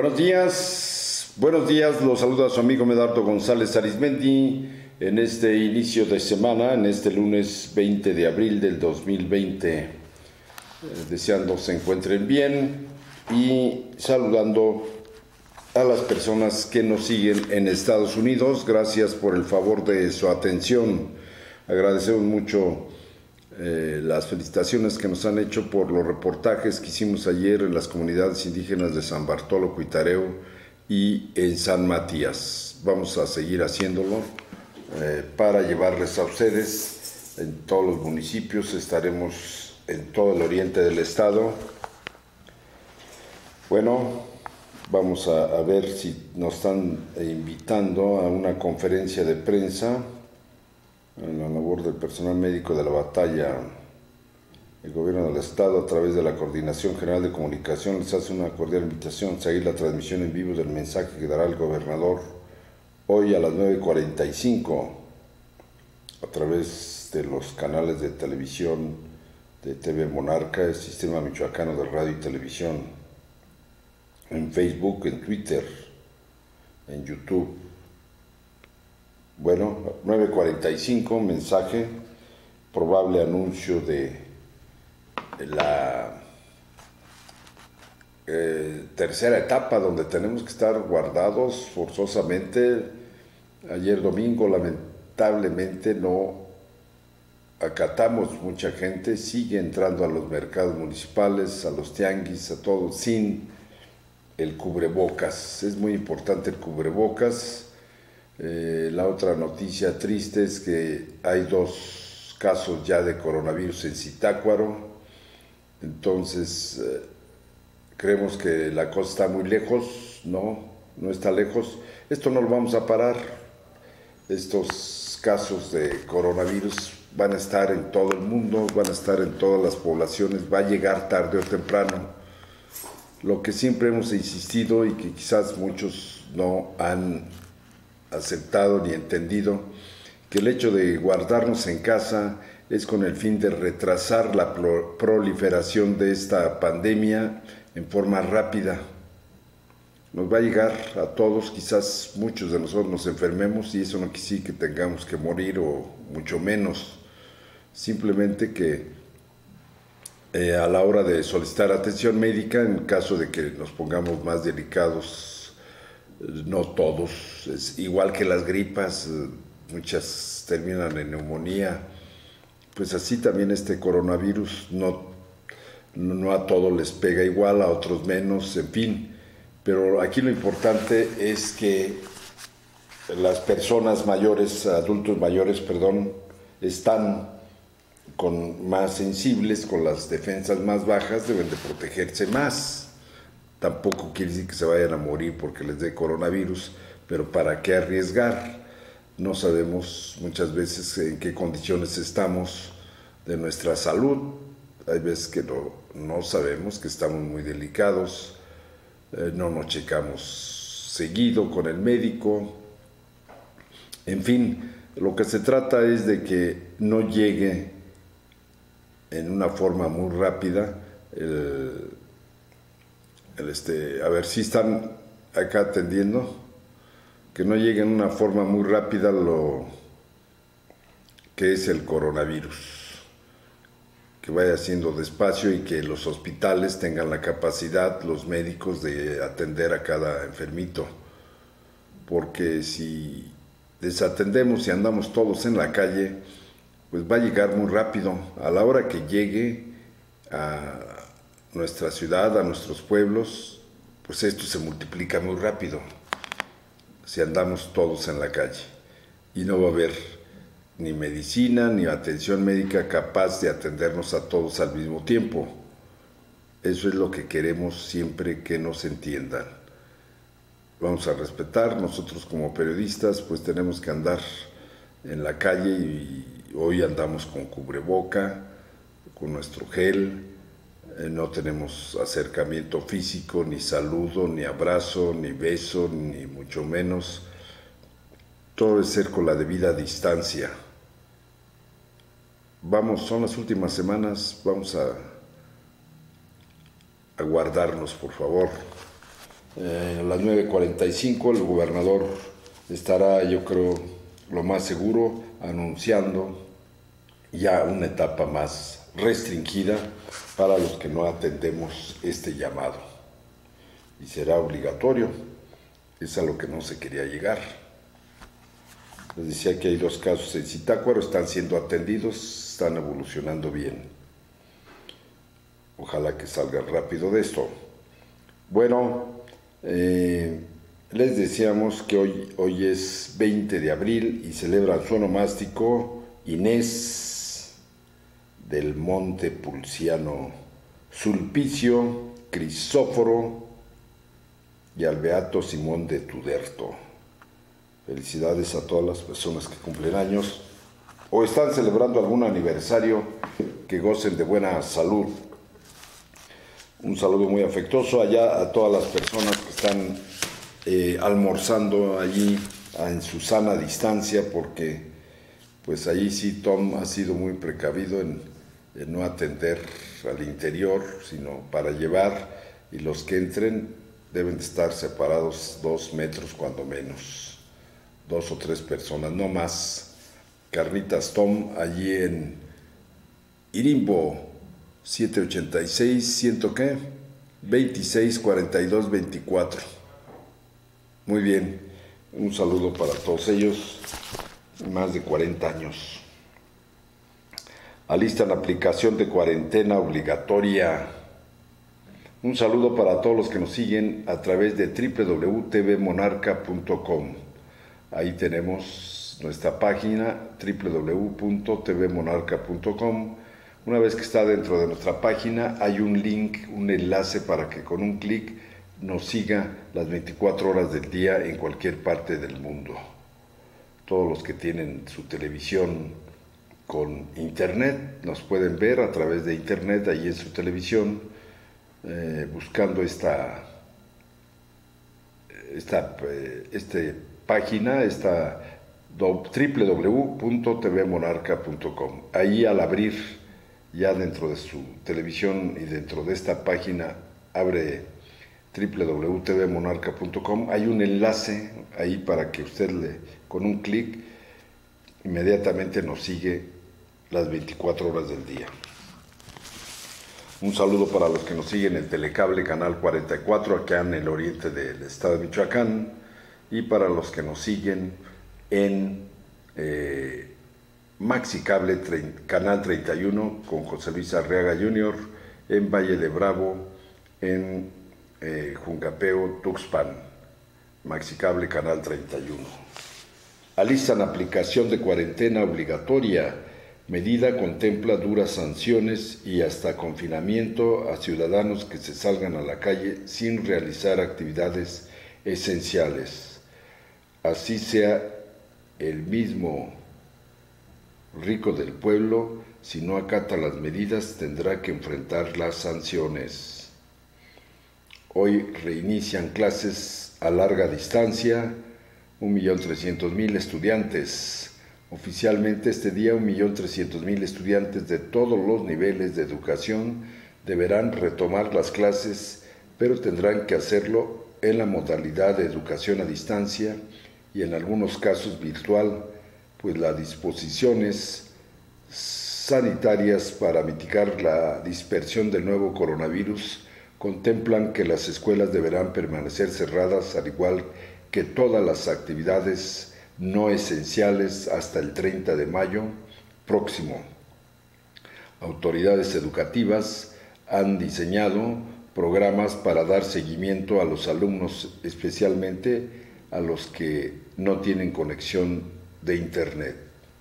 Buenos días, los saluda su amigo Medardo González Arizmendi en este inicio de semana, en este lunes 20 de abril del 2020, deseando se encuentren bien y saludando a las personas que nos siguen en Estados Unidos. Gracias por el favor de su atención. Agradecemos mucho las felicitaciones que nos han hecho por los reportajes que hicimos ayer en las comunidades indígenas de San Bartolo, Cuitareo y en San Matías. Vamos a seguir haciéndolo para llevarles a ustedes en todos los municipios. Estaremos en todo el oriente del estado. Bueno, vamos a ver si nos están invitando a una conferencia de prensa en la labor del personal médico de la batalla. El gobierno del estado, a través de la Coordinación General de Comunicación, les hace una cordial invitación a seguir la transmisión en vivo del mensaje que dará el gobernador hoy a las 9:45 a través de los canales de televisión de TV Monarca, el Sistema Michoacano de Radio y Televisión, en Facebook, en Twitter, en YouTube. Bueno, 9:45, mensaje, probable anuncio de la tercera etapa donde tenemos que estar guardados forzosamente. Ayer domingo lamentablemente no acatamos, mucha gente sigue entrando a los mercados municipales, a los tianguis, a todo sin el cubrebocas. Es muy importante el cubrebocas. La otra noticia triste es que hay 2 casos ya de coronavirus en Zitácuaro. Entonces creemos que la cosa está muy lejos. No está lejos. Esto no lo vamos a parar. Estos casos de coronavirus van a estar en todo el mundo, van a estar en todas las poblaciones, va a llegar tarde o temprano. Lo que siempre hemos insistido y que quizás muchos no han aceptado ni entendido, que el hecho de guardarnos en casa es con el fin de retrasar la proliferación de esta pandemia en forma rápida. Nos va a llegar a todos, quizás muchos de nosotros nos enfermemos y eso no quiere decir que tengamos que morir o mucho menos, simplemente que a la hora de solicitar atención médica, en caso de que nos pongamos más delicados, no todos, es igual que las gripas, muchas terminan en neumonía, pues así también este coronavirus no a todos les pega igual, a otros menos, en fin, pero aquí lo importante es que las personas mayores, adultos mayores, están más sensibles, con las defensas más bajas, deben de protegerse más. Tampoco quiere decir que se vayan a morir porque les dé coronavirus, pero ¿para qué arriesgar? No sabemos muchas veces en qué condiciones estamos de nuestra salud. Hay veces que no sabemos, que estamos muy delicados, no nos checamos seguido con el médico. En fin, lo que se trata es de que no llegue en una forma muy rápida a ver si están acá atendiendo, que no llegue en una forma muy rápida lo que es el coronavirus, que vaya siendo despacio y que los hospitales tengan la capacidad, los médicos, de atender a cada enfermito, porque si desatendemos y andamos todos en la calle, pues va a llegar muy rápido. A la hora que llegue a nuestra ciudad, a nuestros pueblos, pues esto se multiplica muy rápido si andamos todos en la calle, y no va a haber ni medicina ni atención médica capaz de atendernos a todos al mismo tiempo. Eso es lo que queremos siempre que nos entiendan. Vamos a respetar, nosotros como periodistas pues tenemos que andar en la calle y hoy andamos con cubreboca, con nuestro gel. No tenemos acercamiento físico, ni saludo, ni abrazo, ni beso, ni mucho menos. Todo debe ser con la debida distancia. Son las últimas semanas, vamos a guardarnos, por favor. A las 9:45 el gobernador estará, yo creo, lo más seguro, anunciando ya una etapa más restringida para los que no atendemos este llamado. Y será obligatorio, es a lo que no se quería llegar. Les decía que hay 2 casos en Zitácuaro, están siendo atendidos, están evolucionando bien. Ojalá que salgan rápido de esto. Bueno, les decíamos que hoy es 20 de abril y celebran su onomástico Inés del Monte Pulciano, Sulpicio, Crisóforo y al Beato Simón de Tuderto. Felicidades a todas las personas que cumplen años o están celebrando algún aniversario, que gocen de buena salud. Un saludo muy afectuoso allá a todas las personas que están almorzando allí en su sana distancia, porque pues allí sí Tom ha sido muy precavido en no atender al interior, sino para llevar, y los que entren deben de estar separados 2 metros cuando menos, 2 o 3 personas, no más. Carnitas Tom, allí en Irimbo, 786, ¿100 qué? 26 42 24. Muy bien, un saludo para todos ellos, más de 40 años. Alistan aplicación de cuarentena obligatoria. Un saludo para todos los que nos siguen a través de www.tvmonarca.com. Ahí tenemos nuestra página www.tvmonarca.com. Una vez que está dentro de nuestra página hay un link, un enlace para que con un clic nos siga las 24 horas del día en cualquier parte del mundo. Todos los que tienen su televisión con internet nos pueden ver a través de internet ahí en su televisión, buscando esta página, www.tvmonarca.com. Ahí al abrir ya dentro de su televisión y dentro de esta página abre www.tvmonarca.com, hay un enlace ahí para que usted con un clic inmediatamente nos sigue las 24 horas del día. Un saludo para los que nos siguen en Telecable Canal 44 acá en el oriente del estado de Michoacán, y para los que nos siguen en Maxicable Canal 31 con José Luis Arriaga Jr. en Valle de Bravo, en Juncapeo, Tuxpan. Maxicable Canal 31. Alistan aplicación de cuarentena obligatoria. Medida contempla duras sanciones y hasta confinamiento a ciudadanos que se salgan a la calle sin realizar actividades esenciales. Así sea el mismo rico del pueblo, si no acata las medidas tendrá que enfrentar las sanciones. Hoy reinician clases a larga distancia 1.300.000 estudiantes. Oficialmente este día 1.300.000 estudiantes de todos los niveles de educación deberán retomar las clases, pero tendrán que hacerlo en la modalidad de educación a distancia y en algunos casos virtual, pues las disposiciones sanitarias para mitigar la dispersión del nuevo coronavirus contemplan que las escuelas deberán permanecer cerradas, al igual que todas las actividades no esenciales, hasta el 30 de mayo próximo. Autoridades educativas han diseñado programas para dar seguimiento a los alumnos, especialmente a los que no tienen conexión de internet.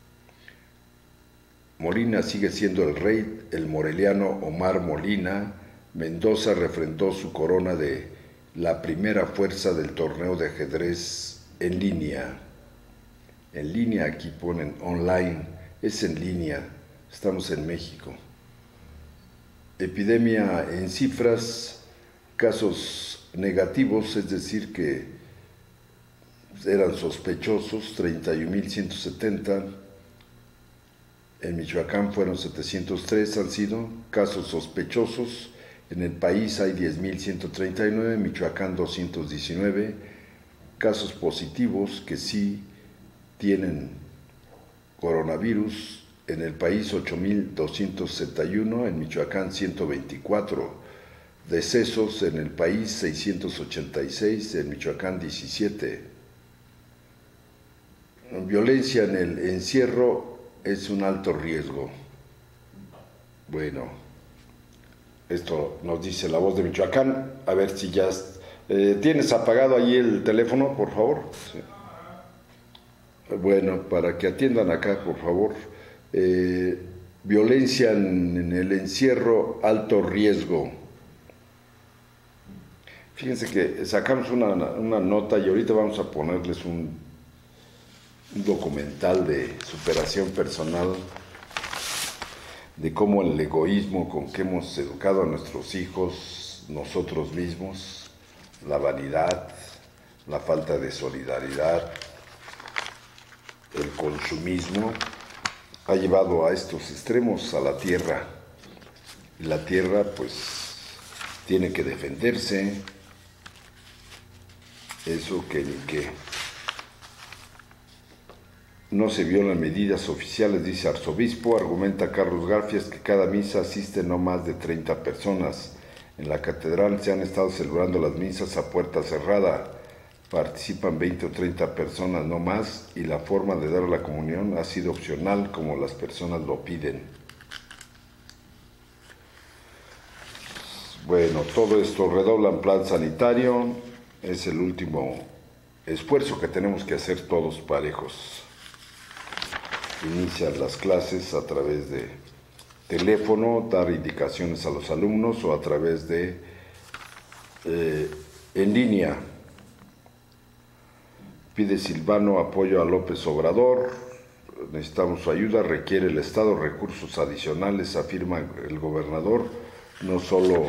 Molina sigue siendo el rey. El moreliano Omar Molina Mendoza refrendó su corona de la primera fuerza del torneo de ajedrez en línea. En línea, aquí ponen online, es en línea, estamos en México. Epidemia en cifras, casos negativos, es decir que eran sospechosos, 31.170, en Michoacán fueron 703, han sido casos sospechosos En el país hay 10.139, en Michoacán 219 casos positivos que sí tienen coronavirus. En el país 8.261, en Michoacán 124. Decesos en el país 686, en Michoacán 17. Violencia en el encierro es un alto riesgo. Bueno, esto nos dice La Voz de Michoacán. A ver si ya... ¿tienes apagado ahí el teléfono, por favor? Sí. Bueno, para que atiendan acá, por favor. Violencia en el encierro, alto riesgo. Fíjense que sacamos una nota y ahorita vamos a ponerles un documental de superación personal, de cómo el egoísmo con que hemos educado a nuestros hijos, nosotros mismos, la vanidad, la falta de solidaridad, el consumismo, ha llevado a estos extremos a la tierra. Y la tierra, pues, tiene que defenderse. Eso que ni qué. No se violan medidas oficiales, dice arzobispo. Argumenta Carlos Garfias que cada misa asisten no más de 30 personas. En la catedral se han estado celebrando las misas a puerta cerrada. Participan 20 o 30 personas no más y la forma de dar la comunión ha sido opcional como las personas lo piden. Bueno, todo esto redoblan plan sanitario. Es el último esfuerzo que tenemos que hacer todos parejos. Iniciar las clases a través de teléfono, dar indicaciones a los alumnos o a través de en línea. Pide Silvano apoyo a López Obrador. Necesitamos su ayuda. Requiere el Estado recursos adicionales, afirma el gobernador. No solo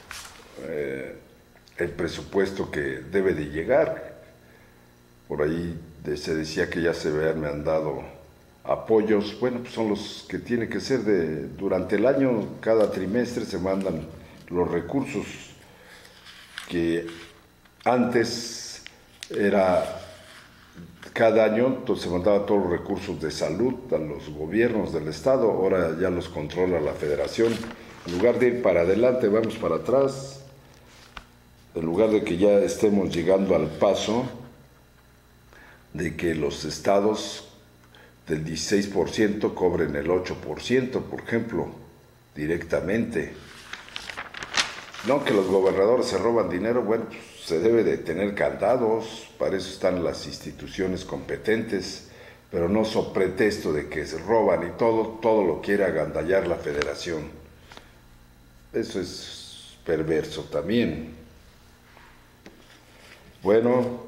el presupuesto que debe de llegar. Por ahí se decía que ya se habían mandado apoyos. Bueno, pues son los que tiene que ser durante el año. Cada trimestre se mandan los recursos que antes era cada año, entonces se mandaban todos los recursos de salud a los gobiernos del estado. Ahora ya los controla la federación. En lugar de ir para adelante, vamos para atrás. En lugar de que ya estemos llegando al paso de que los estados del 16% cobren el 8%, por ejemplo, directamente. No que los gobernadores se roban dinero, bueno, pues se debe de tener candados, para eso están las instituciones competentes, pero no so pretexto de que se roban y todo lo quiere agandallar la federación. Eso es perverso también. Bueno,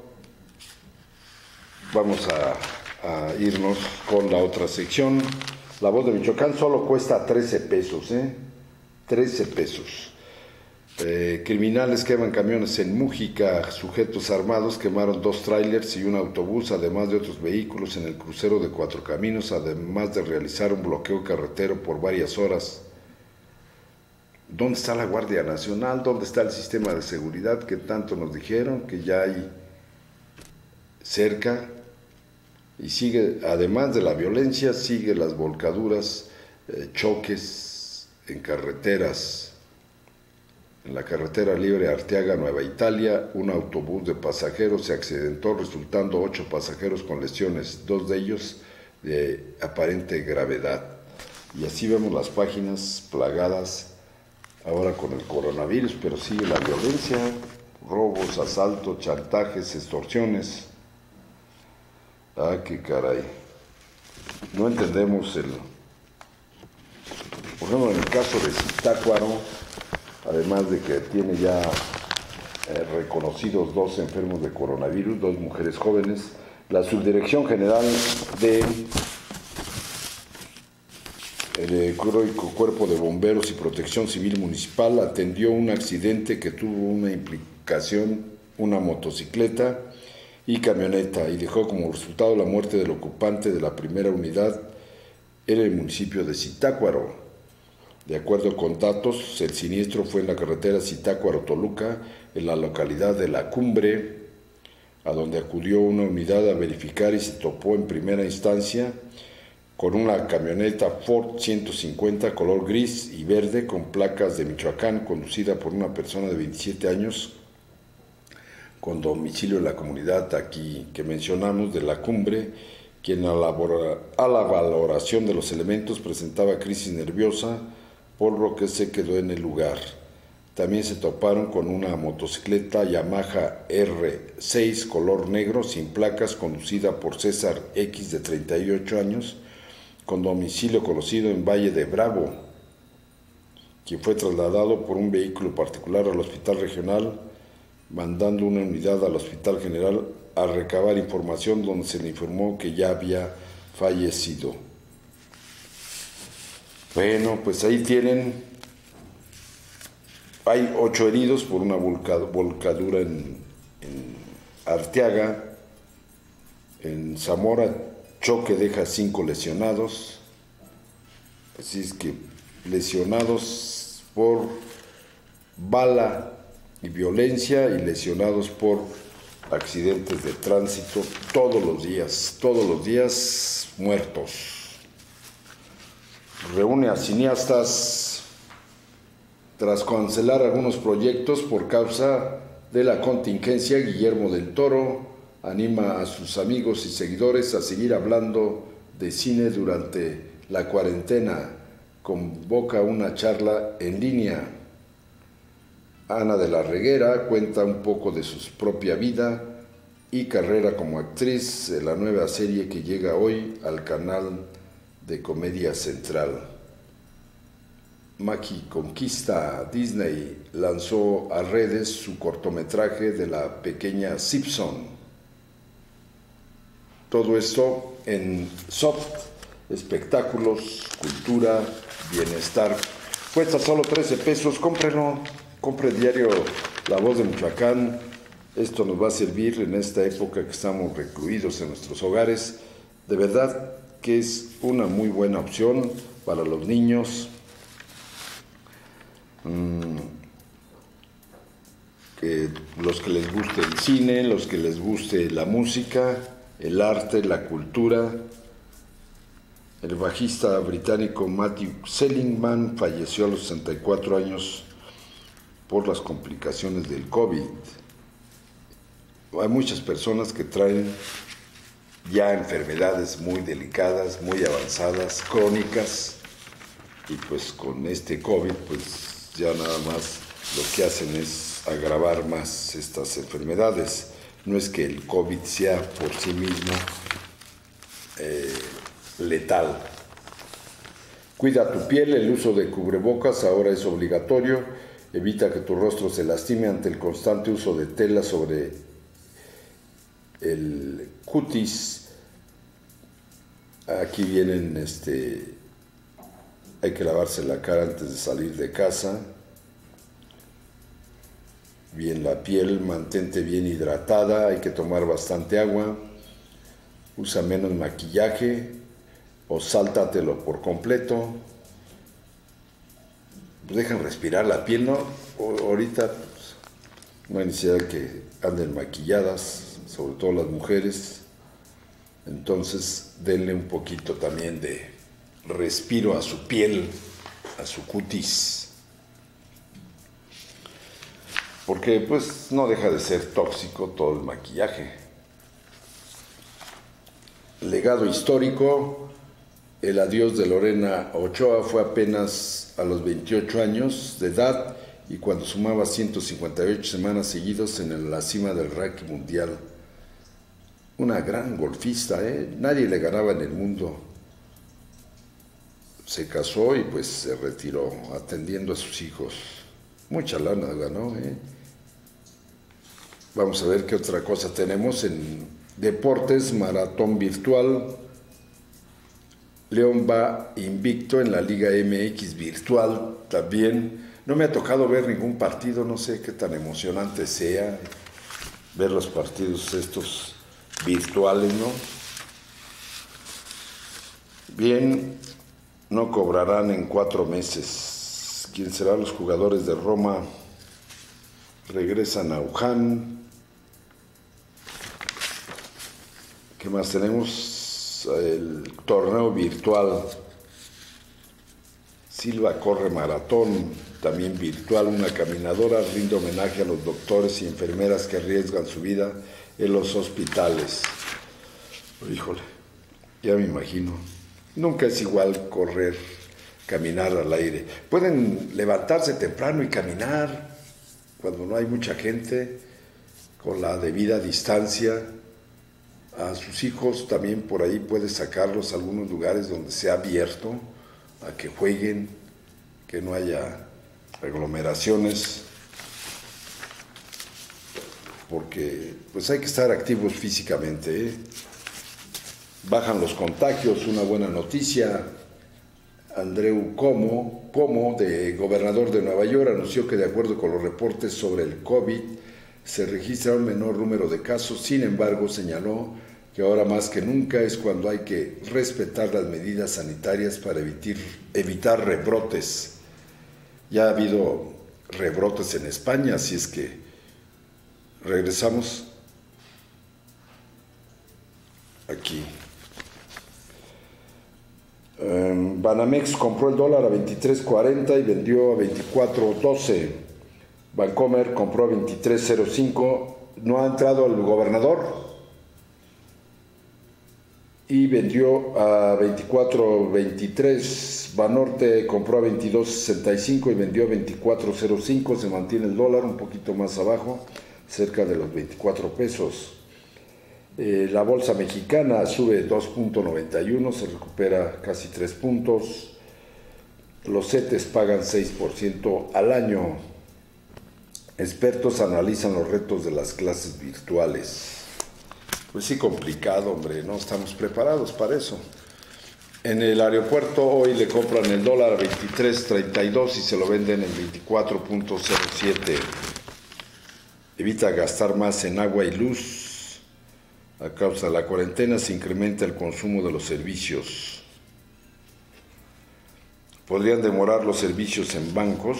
vamos a irnos con la otra sección. La Voz de Michoacán solo cuesta 13 pesos, 13 pesos. Criminales queman camiones en Mújica. Sujetos armados quemaron 2 tráilers y un autobús, además de otros vehículos en el crucero de Cuatro Caminos, además de realizar un bloqueo carretero por varias horas. ¿Dónde está la Guardia Nacional? ¿Dónde está el sistema de seguridad que tanto nos dijeron que ya hay cerca? Y sigue, además de la violencia, sigue las volcaduras, choques en carreteras. En la carretera libre Arteaga-Nueva Italia, un autobús de pasajeros se accidentó, resultando 8 pasajeros con lesiones, 2 de ellos de aparente gravedad. Y así vemos las páginas plagadas ahora con el coronavirus, pero sigue la violencia, robos, asaltos, chantajes, extorsiones. Ah, qué caray. No entendemos por ejemplo, en el caso de Zitácuaro, además de que tiene ya reconocidos 2 enfermos de coronavirus, 2 mujeres jóvenes, la Subdirección General del Cuerpo de Bomberos y Protección Civil Municipal atendió un accidente que tuvo una implicación, una motocicleta y camioneta, y dejó como resultado la muerte del ocupante de la primera unidad en el municipio de Zitácuaro. De acuerdo con datos, el siniestro fue en la carretera Zitácuaro-Toluca, en la localidad de La Cumbre, a donde acudió una unidad a verificar y se topó en primera instancia con una camioneta Ford 150 color gris y verde con placas de Michoacán, conducida por una persona de 27 años con domicilio en la comunidad aquí que mencionamos de La Cumbre, quien a la valoración de los elementos presentaba crisis nerviosa, por lo que se quedó en el lugar. También se toparon con una motocicleta Yamaha R6 color negro sin placas, conducida por César X de 38 años, con domicilio conocido en Valle de Bravo, quien fue trasladado por un vehículo particular al hospital regional, mandando una unidad al hospital general a recabar información, donde se le informó que ya había fallecido. Bueno, pues ahí tienen, hay 8 heridos por una volcadura en Arteaga. En Zamora, choque deja 5 lesionados. Así es que lesionados por bala y violencia y lesionados por accidentes de tránsito todos los días muertos. Reúne a cineastas tras cancelar algunos proyectos por causa de la contingencia. Guillermo del Toro anima a sus amigos y seguidores a seguir hablando de cine durante la cuarentena. Convoca una charla en línea. Ana de la Reguera cuenta un poco de su propia vida y carrera como actriz en la nueva serie que llega hoy al canal de Comedia Central. Maki conquista. Disney lanzó a redes su cortometraje de la pequeña Simpson. Todo esto en Soft, espectáculos, cultura, bienestar. Cuesta solo 13 pesos, cómprelo, compre diario La Voz de Michoacán. Esto nos va a servir en esta época que estamos recluidos en nuestros hogares. De verdad que es una muy buena opción para los niños. Los que les guste el cine, los que les guste la música, el arte, la cultura. El bajista británico Matthew Seligman falleció a los 64 años por las complicaciones del COVID. Hay muchas personas que traen ya enfermedades muy delicadas, muy avanzadas, crónicas, y pues con este COVID pues ya nada más lo que hacen es agravar más estas enfermedades. No es que el COVID sea por sí mismo letal. Cuida tu piel, el uso de cubrebocas ahora es obligatorio. Evita que tu rostro se lastime ante el constante uso de tela sobre el cutis. Aquí vienen, hay que lavarse la cara antes de salir de casa. Bien la piel, mantente bien hidratada, hay que tomar bastante agua. Usa menos maquillaje o sáltatelo por completo. Dejan respirar la piel, ¿no? Ahorita pues, no hay necesidad de que anden maquilladas, sobre todo las mujeres. Entonces denle un poquito también de respiro a su piel, a su cutis, porque pues no deja de ser tóxico todo el maquillaje. Legado histórico. El adiós de Lorena Ochoa fue apenas a los 28 años de edad y cuando sumaba 158 semanas seguidos en la cima del ranking mundial. Una gran golfista, nadie le ganaba en el mundo. Se casó y pues se retiró atendiendo a sus hijos. Mucha lana ganó, Vamos a ver qué otra cosa tenemos en deportes. Maratón virtual. León va invicto en la Liga MX virtual también. No me ha tocado ver ningún partido, no sé qué tan emocionante sea ver los partidos estos virtuales, ¿no? Bien, no cobrarán en 4 meses. ¿Quién será? Los jugadores de Roma regresan a Wuhan. ¿Qué más tenemos? El torneo virtual. Silva corre maratón, también virtual. Una caminadora rinde homenaje a los doctores y enfermeras que arriesgan su vida en los hospitales. Híjole, ya me imagino. Nunca es igual correr, caminar al aire. Pueden levantarse temprano y caminar cuando no hay mucha gente, con la debida distancia. A sus hijos también por ahí puede sacarlos a algunos lugares donde sea abierto, a que jueguen, que no haya aglomeraciones, porque pues hay que estar activos físicamente, ¿eh? Bajan los contagios, una buena noticia. Andreu Cuomo, de gobernador de Nueva York, anunció que de acuerdo con los reportes sobre el COVID, se registra un menor número de casos. Sin embargo, señaló que ahora más que nunca es cuando hay que respetar las medidas sanitarias para evitar rebrotes. Ya ha habido rebrotes en España, así es que regresamos aquí. Banamex compró el dólar a 23.40 y vendió a 24.12. Bancomer compró a 23.05. No ha entrado el gobernador y vendió a 24.23. Banorte compró a 22.65 y vendió a 24.05. Se mantiene el dólar un poquito más abajo, cerca de los 24 pesos. La bolsa mexicana sube 2.91, se recupera casi 3 puntos. Los CETES pagan 6% al año. Expertos analizan los retos de las clases virtuales. Pues sí, complicado, hombre, no estamos preparados para eso. En el aeropuerto hoy le compran el dólar a 23.32 y se lo venden en 24.07. Evita gastar más en agua y luz. A causa de la cuarentena se incrementa el consumo de los servicios. Podrían demorar los servicios en bancos.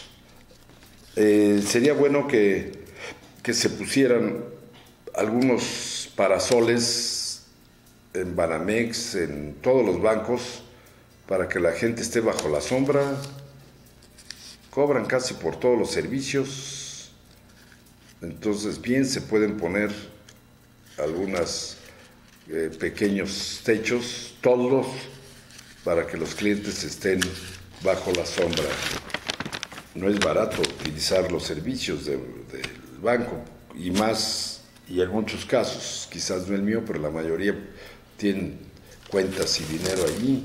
Sería bueno que se pusieran algunos parasoles en Banamex, en todos los bancos, para que la gente esté bajo la sombra. Cobran casi por todos los servicios. Entonces, bien, se pueden poner algunos pequeños techos, toldos, para que los clientes estén bajo la sombra. No es barato utilizar los servicios del banco, y más, y en muchos casos, quizás no el mío, pero la mayoría tienen cuentas y dinero allí.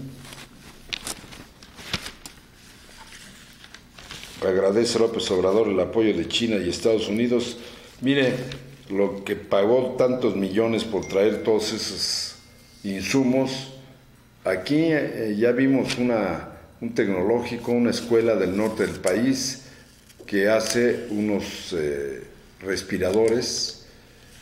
Agradece López Obrador el apoyo de China y Estados Unidos. Mire, lo que pagó tantos millones por traer todos esos insumos. Aquí ya vimos un tecnológico, una escuela del norte del país que hace unos respiradores,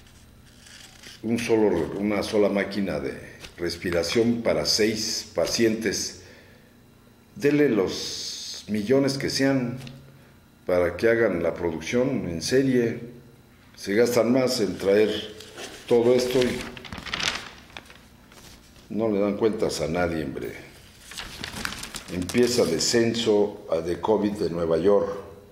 una sola máquina de respiración para 6 pacientes. Dele los millones que sean para que hagan la producción en serie. Se gastan más en traer todo esto y no le dan cuentas a nadie, hombre. Empieza descenso de COVID de Nueva York.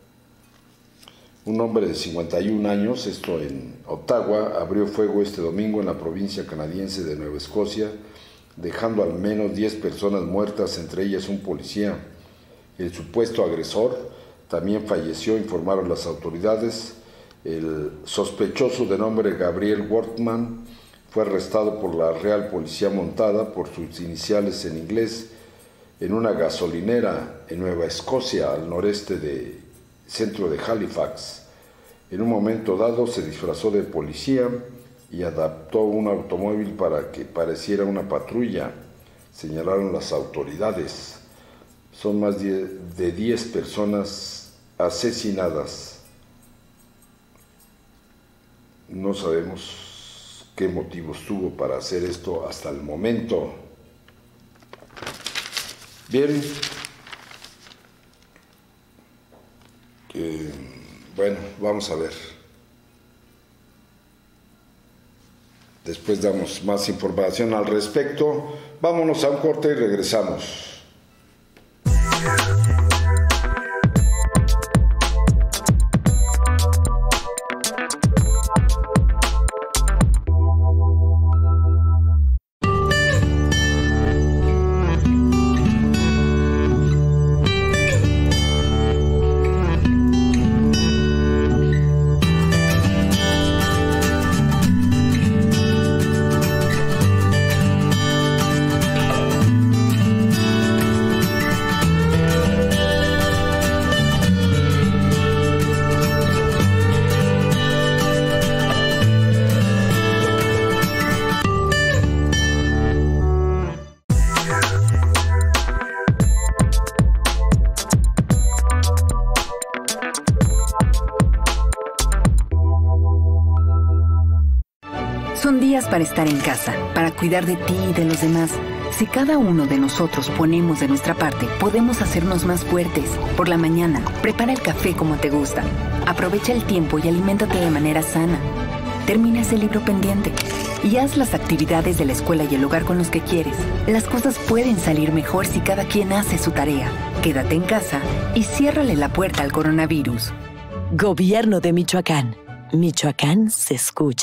Un hombre de 51 años, esto en Ottawa, abrió fuego este domingo en la provincia canadiense de Nueva Escocia, dejando al menos 10 personas muertas, entre ellas un policía. El supuesto agresor también falleció, informaron las autoridades. El sospechoso de nombre Gabriel Wortman fue arrestado por la Real Policía Montada por sus iniciales en inglés en una gasolinera en Nueva Escocia, al centro de Halifax. En un momento dado se disfrazó de policía y adaptó un automóvil para que pareciera una patrulla, señalaron las autoridades. Son más de 10 personas asesinadas. No sabemos qué motivos tuvo para hacer esto hasta el momento. Bien, vamos a ver. Después damos más información al respecto. Vámonos a un corte y regresamos. Son días para estar en casa, para cuidar de ti y de los demás. Si cada uno de nosotros ponemos de nuestra parte, podemos hacernos más fuertes. Por la mañana, prepara el café como te gusta. Aprovecha el tiempo y aliméntate de manera sana. Termina ese libro pendiente y haz las actividades de la escuela y el hogar con los que quieres. Las cosas pueden salir mejor si cada quien hace su tarea. Quédate en casa y ciérrale la puerta al coronavirus. Gobierno de Michoacán. Michoacán se escucha.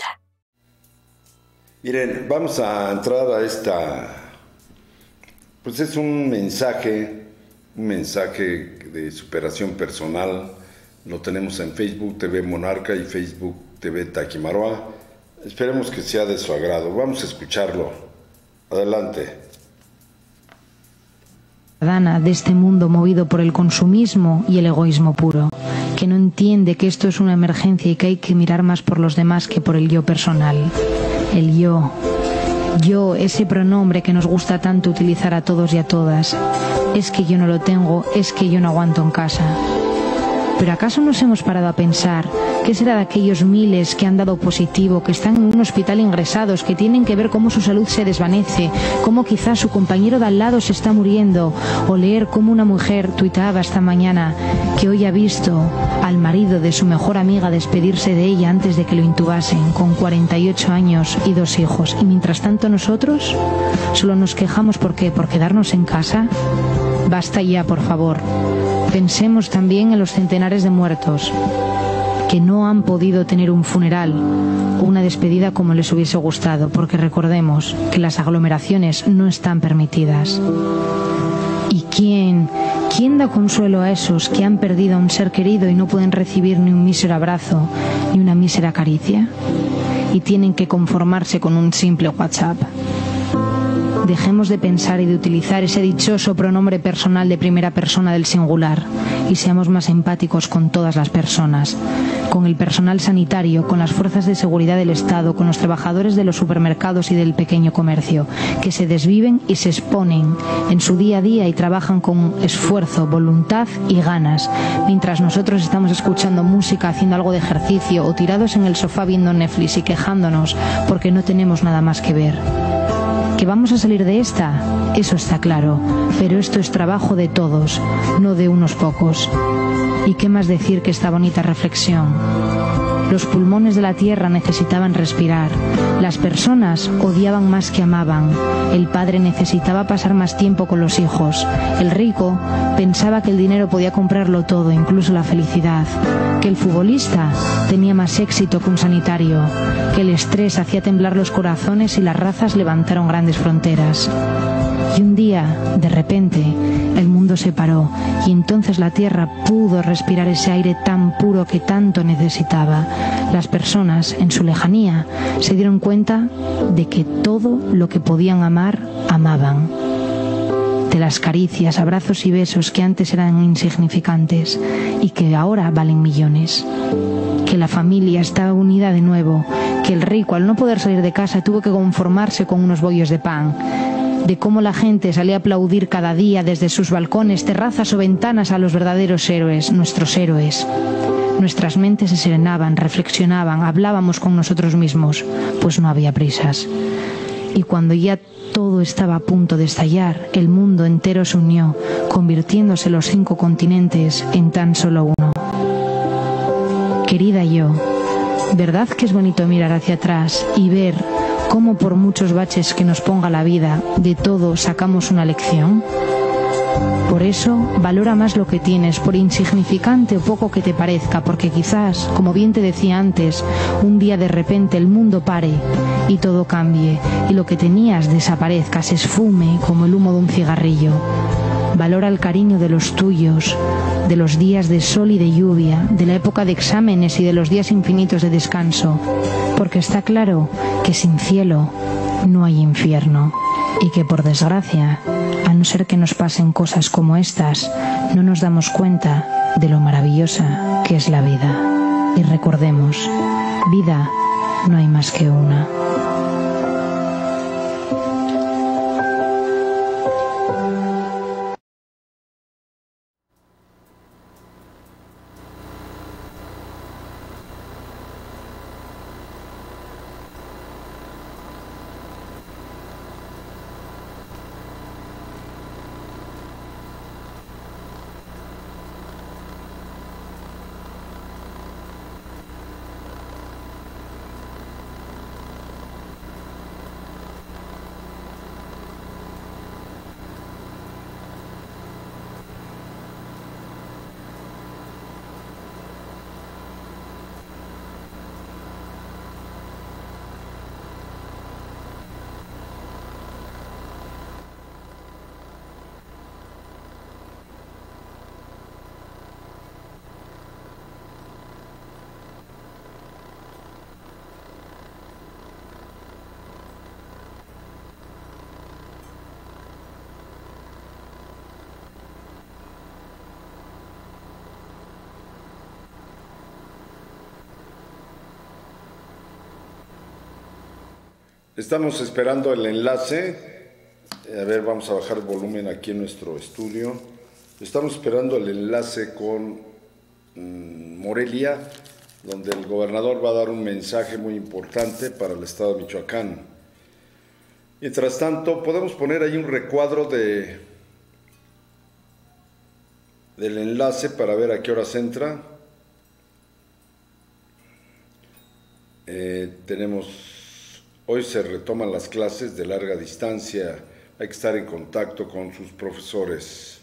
Miren, vamos a entrar a esta, pues es un mensaje de superación personal. Lo tenemos en Facebook TV Monarca y Facebook TV Taquimaroa. Esperemos que sea de su agrado. Vamos a escucharlo. Adelante. De este mundo movido por el consumismo y el egoísmo puro, que no entiende que esto es una emergencia y que hay que mirar más por los demás que por el yo personal. El yo, ese pronombre que nos gusta tanto utilizar a todos y a todas. Es que yo no lo tengo, es que yo no aguanto en casa. ¿Pero acaso nos hemos parado a pensar qué será de aquellos miles que han dado positivo, que están en un hospital ingresados, que tienen que ver cómo su salud se desvanece, cómo quizás su compañero de al lado se está muriendo, o leer cómo una mujer tuiteaba esta mañana que hoy ha visto al marido de su mejor amiga despedirse de ella antes de que lo intubasen, con 48 años y 2 hijos? Y mientras tanto nosotros solo nos quejamos ¿por qué? ¿Por quedarnos en casa? Basta ya, por favor. Pensemos también en los centenares de muertos que no han podido tener un funeral o una despedida como les hubiese gustado, porque recordemos que las aglomeraciones no están permitidas. ¿Y quién da consuelo a esos que han perdido a un ser querido y no pueden recibir ni un mísero abrazo ni una mísera caricia? Y tienen que conformarse con un simple WhatsApp. Dejemos de pensar y de utilizar ese dichoso pronombre personal de primera persona del singular y seamos más empáticos con todas las personas, con el personal sanitario, con las fuerzas de seguridad del Estado, con los trabajadores de los supermercados y del pequeño comercio, que se desviven y se exponen en su día a día y trabajan con esfuerzo, voluntad y ganas, mientras nosotros estamos escuchando música, haciendo algo de ejercicio o tirados en el sofá viendo Netflix y quejándonos porque no tenemos nada más que ver. ¿Que vamos a salir de esta? Eso está claro, pero esto es trabajo de todos, no de unos pocos. ¿Y qué más decir que esta bonita reflexión? Los pulmones de la tierra necesitaban respirar, las personas odiaban más que amaban, el padre necesitaba pasar más tiempo con los hijos, el rico pensaba que el dinero podía comprarlo todo, incluso la felicidad, que el futbolista tenía más éxito que un sanitario, que el estrés hacía temblar los corazones y las razas levantaron grandes fronteras. Y un día, de repente, el mundo se paró y entonces la tierra pudo respirar ese aire tan puro que tanto necesitaba. Las personas, en su lejanía, se dieron cuenta de que todo lo que podían amar, amaban. De las caricias, abrazos y besos que antes eran insignificantes y que ahora valen millones. Que la familia estaba unida de nuevo, que el rico, al no poder salir de casa, tuvo que conformarse con unos bollos de pan. De cómo la gente salía a aplaudir cada día desde sus balcones, terrazas o ventanas a los verdaderos héroes, nuestros héroes. Nuestras mentes se serenaban, reflexionaban, hablábamos con nosotros mismos, pues no había prisas. Y cuando ya todo estaba a punto de estallar, el mundo entero se unió, convirtiéndose los 5 continentes en tan solo uno. Querida yo, ¿verdad que es bonito mirar hacia atrás y ver cómo por muchos baches que nos ponga la vida, de todo sacamos una lección? Por eso, valora más lo que tienes, por insignificante o poco que te parezca, porque quizás, como bien te decía antes, un día de repente el mundo pare y todo cambie, y lo que tenías desaparezca, se esfume como el humo de un cigarrillo. Valora el cariño de los tuyos, de los días de sol y de lluvia, de la época de exámenes y de los días infinitos de descanso, porque está claro que sin cielo no hay infierno, y que por desgracia, a no ser que nos pasen cosas como estas, no nos damos cuenta de lo maravillosa que es la vida. Y recordemos, vida no hay más que una. Estamos esperando el enlace. A ver, vamos a bajar el volumen aquí en nuestro estudio. Estamos esperando el enlace con Morelia, donde el gobernador va a dar un mensaje muy importante para el estado de Michoacán. Mientras tanto, podemos poner ahí un recuadro del enlace para ver a qué horas entra. Hoy se retoman las clases de larga distancia, hay que estar en contacto con sus profesores.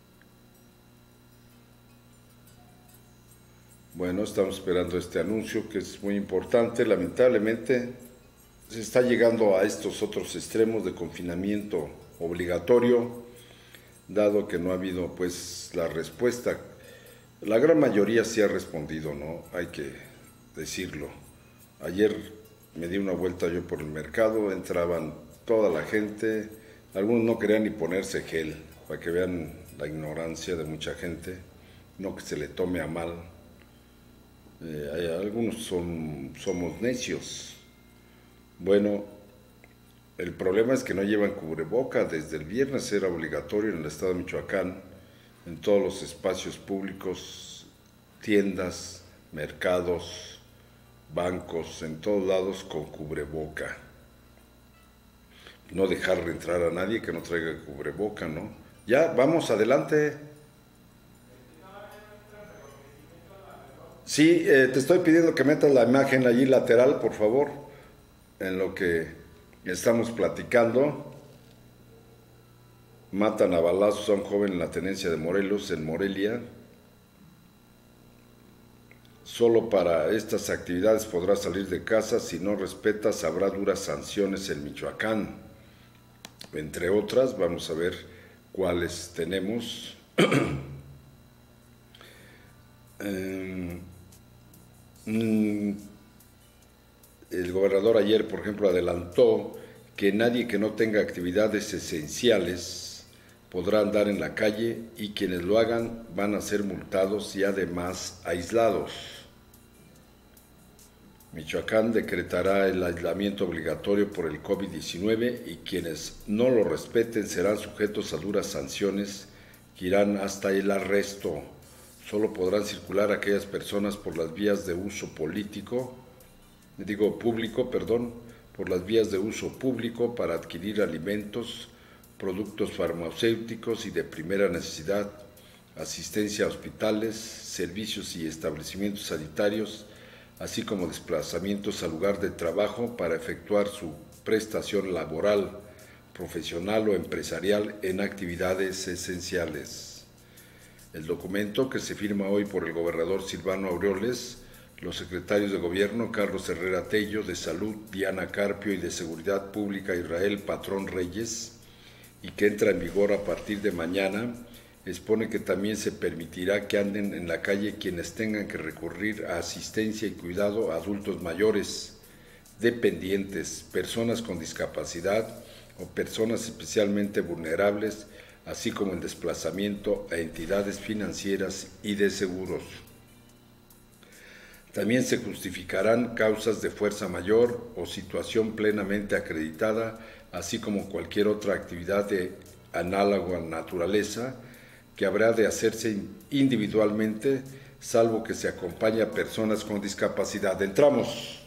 Bueno, estamos esperando este anuncio que es muy importante. Lamentablemente se está llegando a estos otros extremos de confinamiento obligatorio, dado que no ha habido pues la respuesta. La gran mayoría sí ha respondido, ¿no? Hay que decirlo. Ayer me di una vuelta yo por el mercado, entraban toda la gente, algunos no querían ni ponerse gel, para que vean la ignorancia de mucha gente, no que se le tome a mal. Algunos somos necios. Bueno, el problema es que no llevan cubreboca. Desde el viernes era obligatorio en el estado de Michoacán, en todos los espacios públicos, tiendas, mercados, bancos, en todos lados con cubreboca. No dejar entrar a nadie que no traiga cubreboca, ¿no? Ya, vamos, adelante. Sí, te estoy pidiendo que metas la imagen allí lateral, por favor, en lo que estamos platicando. Matan a balazos a un joven en la tenencia de Morelos, en Morelia. Solo para estas actividades podrás salir de casa, si no respetas habrá duras sanciones en Michoacán. Entre otras, vamos a ver cuáles tenemos. El gobernador ayer, por ejemplo, adelantó que nadie que no tenga actividades esenciales podrá andar en la calle y quienes lo hagan van a ser multados y además aislados. Michoacán decretará el aislamiento obligatorio por el COVID-19 y quienes no lo respeten serán sujetos a duras sanciones que irán hasta el arresto. Solo podrán circular aquellas personas por las vías de uso público, por las vías de uso público para adquirir alimentos, productos farmacéuticos y de primera necesidad, asistencia a hospitales, servicios y establecimientos sanitarios, así como desplazamientos al lugar de trabajo para efectuar su prestación laboral, profesional o empresarial en actividades esenciales. El documento, que se firma hoy por el gobernador Silvano Aureoles, los secretarios de Gobierno Carlos Herrera Tello, de Salud Diana Carpio y de Seguridad Pública Israel Patrón Reyes, y que entra en vigor a partir de mañana, expone que también se permitirá que anden en la calle quienes tengan que recurrir a asistencia y cuidado a adultos mayores, dependientes, personas con discapacidad o personas especialmente vulnerables, así como el desplazamiento a entidades financieras y de seguros. También se justificarán causas de fuerza mayor o situación plenamente acreditada, así como cualquier otra actividad de análoga naturaleza que habrá de hacerse individualmente, salvo que se acompañe a personas con discapacidad. Entramos.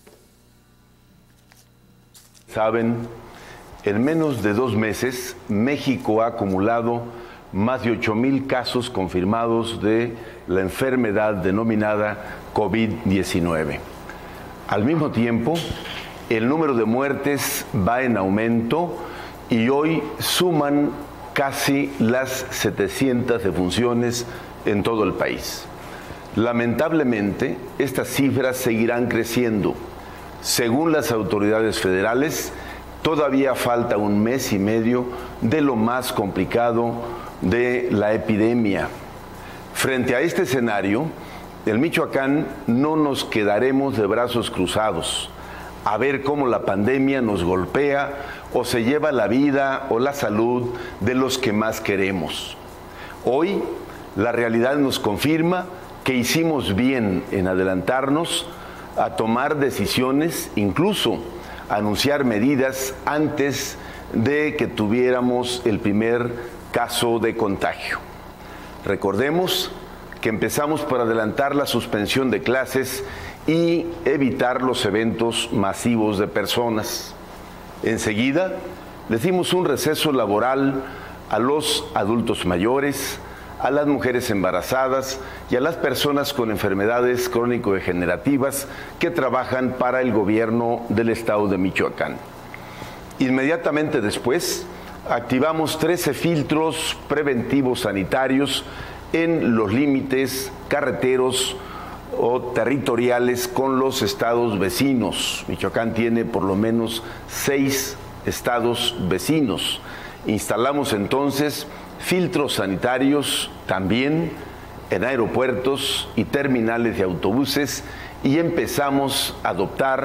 Saben, en menos de 2 meses, México ha acumulado más de 8,000 casos confirmados de la enfermedad denominada COVID-19. Al mismo tiempo, el número de muertes va en aumento y hoy suman casi las 700 defunciones en todo el país. Lamentablemente, estas cifras seguirán creciendo. Según las autoridades federales, todavía falta 1 mes y medio de lo más complicado de la epidemia. Frente a este escenario, en Michoacán no nos quedaremos de brazos cruzados a ver cómo la pandemia nos golpea o se lleva la vida o la salud de los que más queremos. Hoy, la realidad nos confirma que hicimos bien en adelantarnos a tomar decisiones, incluso anunciar medidas antes de que tuviéramos el primer caso de contagio. Recordemos que empezamos por adelantar la suspensión de clases y evitar los eventos masivos de personas. Enseguida, les dimos un receso laboral a los adultos mayores, a las mujeres embarazadas y a las personas con enfermedades crónico-degenerativas que trabajan para el gobierno del estado de Michoacán. Inmediatamente después, activamos 13 filtros preventivos sanitarios en los límites carreteros o territoriales con los estados vecinos. Michoacán tiene por lo menos 6 estados vecinos. Instalamos entonces filtros sanitarios también en aeropuertos y terminales de autobuses y empezamos a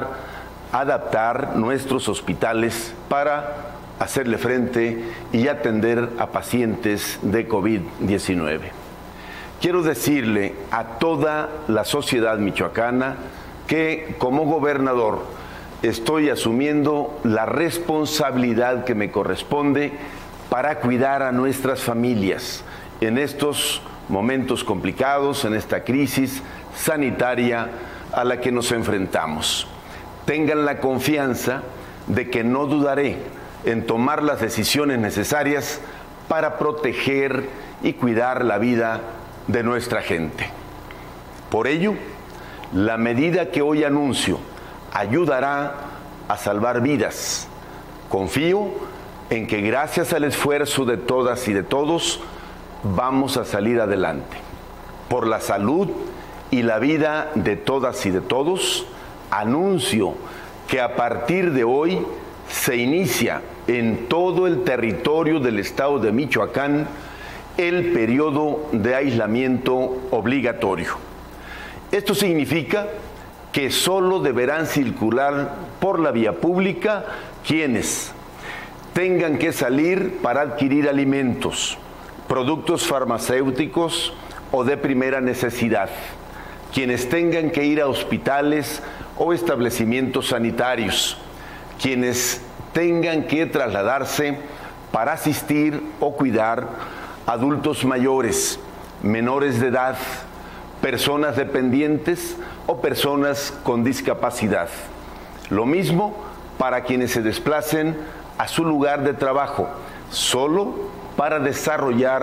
adaptar nuestros hospitales para hacerle frente y atender a pacientes de COVID-19. Quiero decirle a toda la sociedad michoacana que como gobernador estoy asumiendo la responsabilidad que me corresponde para cuidar a nuestras familias en estos momentos complicados, en esta crisis sanitaria a la que nos enfrentamos. Tengan la confianza de que no dudaré en tomar las decisiones necesarias para proteger y cuidar la vida de nuestra gente. Por ello, la medida que hoy anuncio ayudará a salvar vidas. Confío en que gracias al esfuerzo de todas y de todos vamos a salir adelante. Por la salud y la vida de todas y de todos, anuncio que a partir de hoy se inicia en todo el territorio del estado de Michoacán el periodo de aislamiento obligatorio. Esto significa que solo deberán circular por la vía pública quienes tengan que salir para adquirir alimentos, productos farmacéuticos o de primera necesidad, quienes tengan que ir a hospitales o establecimientos sanitarios, quienes tengan que trasladarse para asistir o cuidar adultos mayores, menores de edad, personas dependientes o personas con discapacidad. Lo mismo para quienes se desplacen a su lugar de trabajo, solo para desarrollar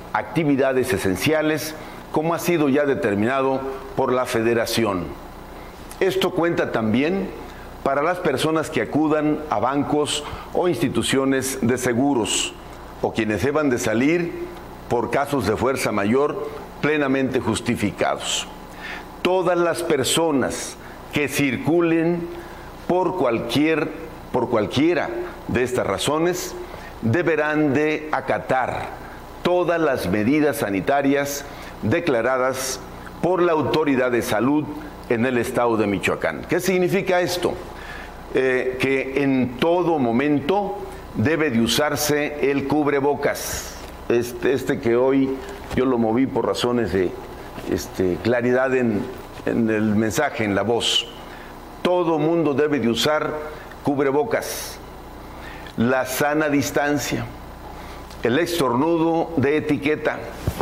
actividades esenciales, como ha sido ya determinado por la Federación. Esto cuenta también para las personas que acudan a bancos o instituciones de seguros, o quienes deban de salir por casos de fuerza mayor plenamente justificados. Todas las personas que circulen por cualquiera de estas razones deberán de acatar todas las medidas sanitarias declaradas por la Autoridad de Salud en el estado de Michoacán. ¿Qué significa esto? Que en todo momento debe de usarse el cubrebocas. Que hoy yo lo moví por razones de claridad en el mensaje, en la voz. Todo mundo debe de usar cubrebocas. La sana distancia, el estornudo de etiqueta,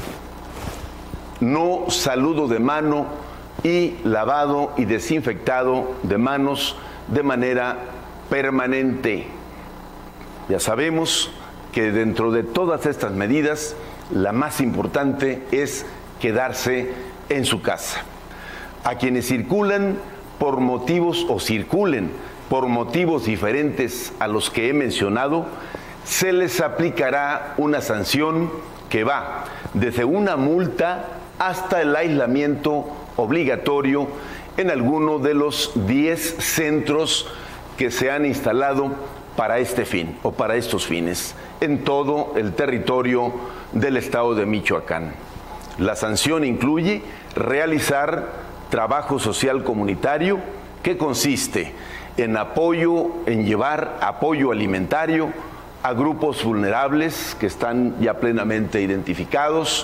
no saludo de mano y lavado y desinfectado de manos de manera permanente. Ya sabemos que dentro de todas estas medidas, la más importante es quedarse en su casa. A quienes circulan por motivos o circulen por motivos diferentes a los que he mencionado, se les aplicará una sanción que va desde una multa hasta el aislamiento obligatorio en alguno de los 10 centros que se han instalado para este fin o para estos fines en todo el territorio del estado de Michoacán. La sanción incluye realizar trabajo social comunitario que consiste en llevar apoyo alimentario a grupos vulnerables que están ya plenamente identificados,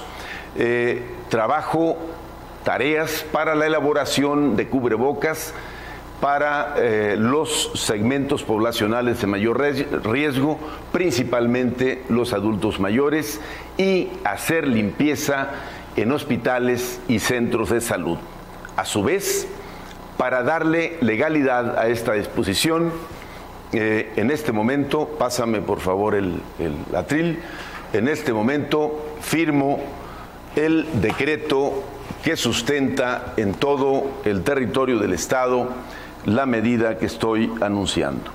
tareas para la elaboración de cubrebocas para los segmentos poblacionales de mayor riesgo, principalmente los adultos mayores, y hacer limpieza en hospitales y centros de salud. A su vez, para darle legalidad a esta disposición, en este momento, pásame por favor el atril, en este momento firmo el decreto que sustenta en todo el territorio del estado la medida que estoy anunciando.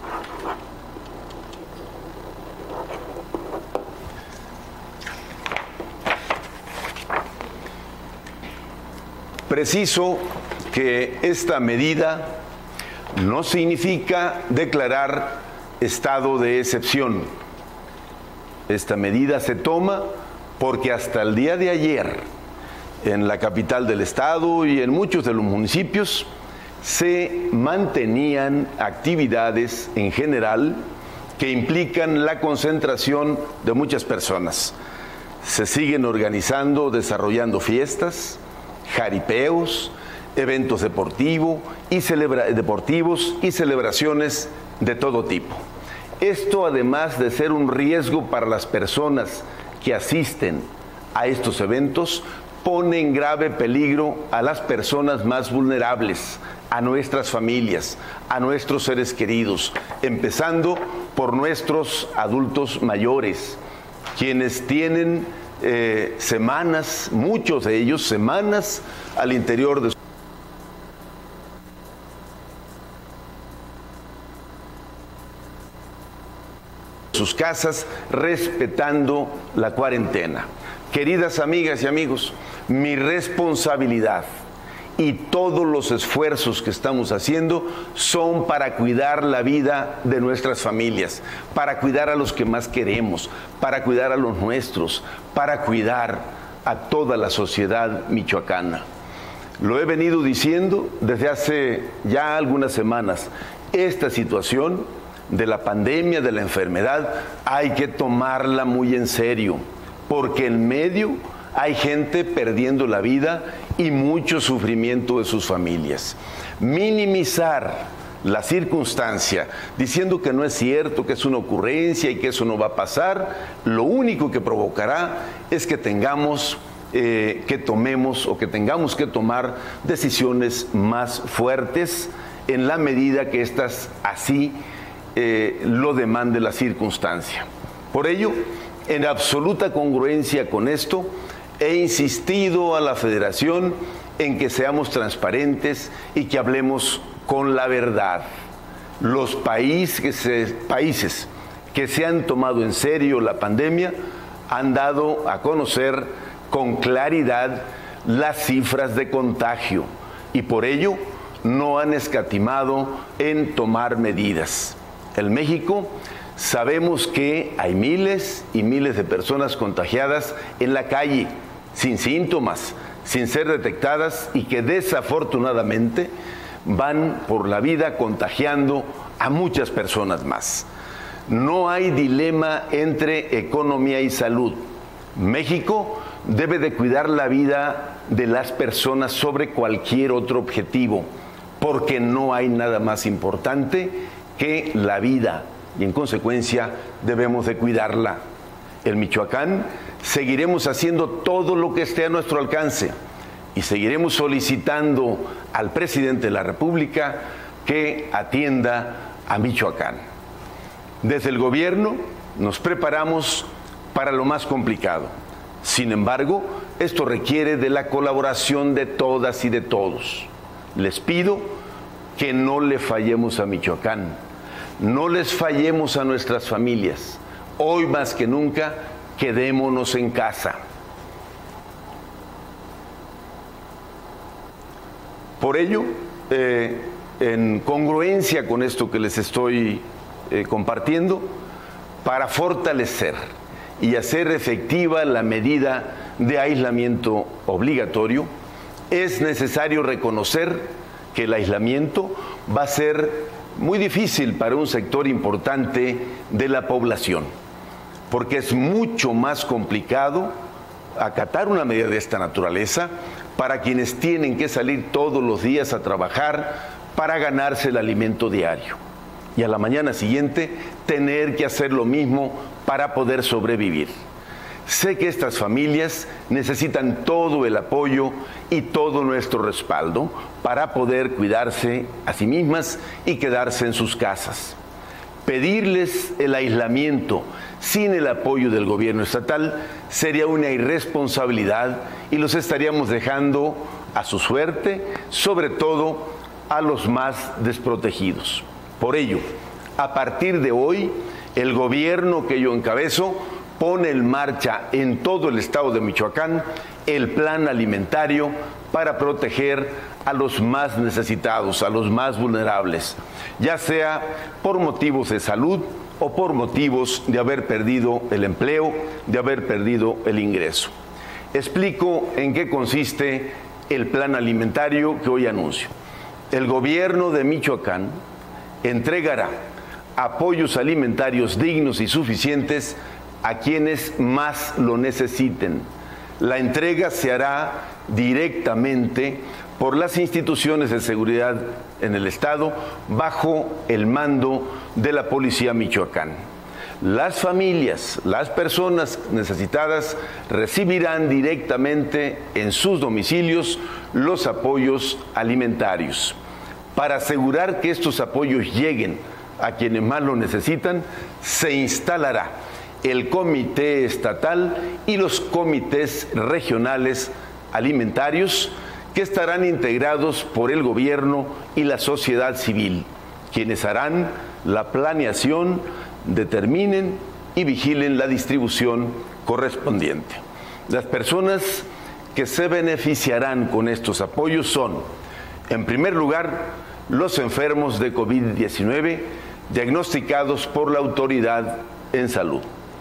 Preciso que esta medida no significa declarar estado de excepción. Esta medida se toma porque hasta el día de ayer, en la capital del estado y en muchos de los municipios, se mantenían actividades en general que implican la concentración de muchas personas. Se siguen organizando, desarrollando fiestas, jaripeos, eventos deportivos y celebraciones de todo tipo. Esto, además de ser un riesgo para las personas que asisten a estos eventos, pone en grave peligro a las personas más vulnerables, a nuestras familias, a nuestros seres queridos, empezando por nuestros adultos mayores, quienes tienen semanas, muchos de ellos, semanas al interior de sus casas, respetando la cuarentena. Queridas amigas y amigos, mi responsabilidad y todos los esfuerzos que estamos haciendo son para cuidar la vida de nuestras familias, para cuidar a los que más queremos, para cuidar a los nuestros, para cuidar a toda la sociedad michoacana. Lo he venido diciendo desde hace ya algunas semanas. Esta situación de la pandemia, de la enfermedad, hay que tomarla muy en serio, porque en medio hay gente perdiendo la vida y mucho sufrimiento de sus familias. Minimizar la circunstancia diciendo que no es cierto, que es una ocurrencia y que eso no va a pasar, lo único que provocará es que tengamos que tengamos que tomar decisiones más fuertes en la medida que estas así lo demande la circunstancia. Por ello, En absoluta congruencia con esto, he insistido a la Federación en que seamos transparentes y que hablemos con la verdad. Los países que se han tomado en serio la pandemia han dado a conocer con claridad las cifras de contagio y por ello no han escatimado en tomar medidas. En México sabemos que hay miles y miles de personas contagiadas en la calle, sin síntomas, sin ser detectadas y que desafortunadamente van por la vida contagiando a muchas personas más. No hay dilema entre economía y salud. México debe de cuidar la vida de las personas sobre cualquier otro objetivo, porque no hay nada más importante que la vida y en consecuencia debemos de cuidarla. En Michoacán seguiremos haciendo todo lo que esté a nuestro alcance y seguiremos solicitando al presidente de la República que atienda a Michoacán. Desde el gobierno nos preparamos para lo más complicado. Sin embargo, esto requiere de la colaboración de todas y de todos. Les pido que no le fallemos a Michoacán, no les fallemos a nuestras familias. Hoy más que nunca, quedémonos en casa. Por ello, en congruencia con esto que les estoy compartiendo, para fortalecer y hacer efectiva la medida de aislamiento obligatorio, es necesario reconocer que el aislamiento va a ser muy difícil para un sector importante de la población, porque es mucho más complicado acatar una medida de esta naturaleza para quienes tienen que salir todos los días a trabajar para ganarse el alimento diario y a la mañana siguiente tener que hacer lo mismo para poder sobrevivir. Sé que estas familias necesitan todo el apoyo y todo nuestro respaldo para poder cuidarse a sí mismas y quedarse en sus casas. Pedirles el aislamiento sin el apoyo del gobierno estatal sería una irresponsabilidad y los estaríamos dejando a su suerte, sobre todo a los más desprotegidos. Por ello, a partir de hoy, el gobierno que yo encabezo pone en marcha en todo el estado de Michoacán el plan alimentario para proteger a los más necesitados, a los más vulnerables, ya sea por motivos de salud o por motivos de haber perdido el empleo, de haber perdido el ingreso. Explico en qué consiste el plan alimentario que hoy anuncio. El gobierno de Michoacán entregará apoyos alimentarios dignos y suficientes a quienes más lo necesiten. La entrega se hará directamente por las instituciones de seguridad en el estado bajo el mando de la Policía Michoacán. Las familias, las personas necesitadas recibirán directamente en sus domicilios los apoyos alimentarios. Para asegurar que estos apoyos lleguen a quienes más lo necesitan, se instalará el Comité Estatal y los comités regionales alimentarios que estarán integrados por el gobierno y la sociedad civil, quienes harán la planeación, determinen y vigilen la distribución correspondiente. Las personas que se beneficiarán con estos apoyos son, en primer lugar, los enfermos de COVID-19 diagnosticados por la autoridad en salud.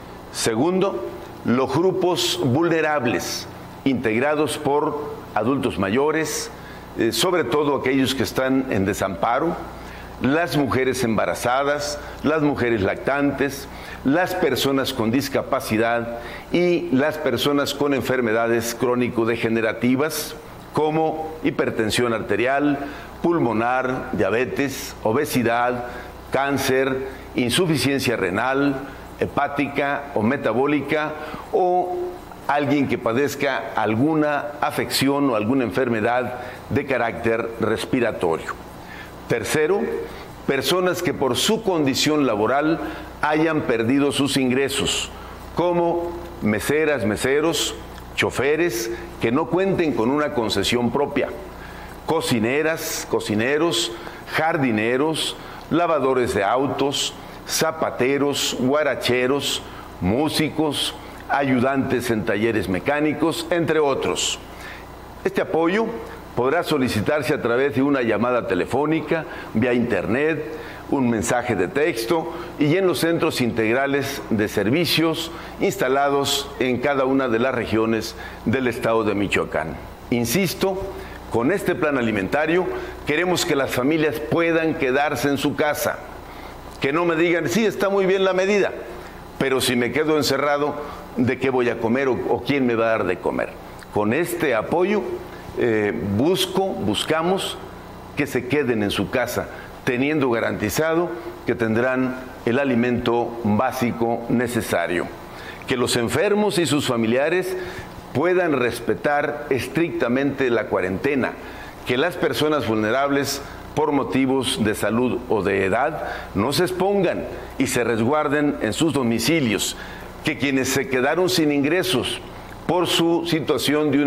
Segundo, los grupos vulnerables integrados por adultos mayores, sobre todo aquellos que están en desamparo, las mujeres embarazadas, las mujeres lactantes, las personas con discapacidad y las personas con enfermedades crónico-degenerativas como hipertensión arterial, pulmonar, diabetes, obesidad, cáncer, insuficiencia renal, hepática o metabólica, o alguien que padezca alguna afección o alguna enfermedad de carácter respiratorio. Tercero, personas que por su condición laboral hayan perdido sus ingresos, como meseras, meseros, choferes que no cuenten con una concesión propia, cocineras, cocineros, jardineros, lavadores de autos, zapateros, guaracheros, músicos, ayudantes en talleres mecánicos, entre otros. Este apoyo podrá solicitarse a través de una llamada telefónica, vía internet, un mensaje de texto y en los centros integrales de servicios instalados en cada una de las regiones del estado de Michoacán. Insisto, con este plan alimentario queremos que las familias puedan quedarse en su casa, que no me digan, sí, está muy bien la medida, pero si me quedo encerrado, ¿de qué voy a comer o quién me va a dar de comer? Con este apoyo buscamos que se queden en su casa, teniendo garantizado que tendrán el alimento básico necesario. Que los enfermos y sus familiares puedan respetar estrictamente la cuarentena, que las personas vulnerables por motivos de salud o de edad no se expongan y se resguarden en sus domicilios, que quienes se quedaron sin ingresos por su situación de un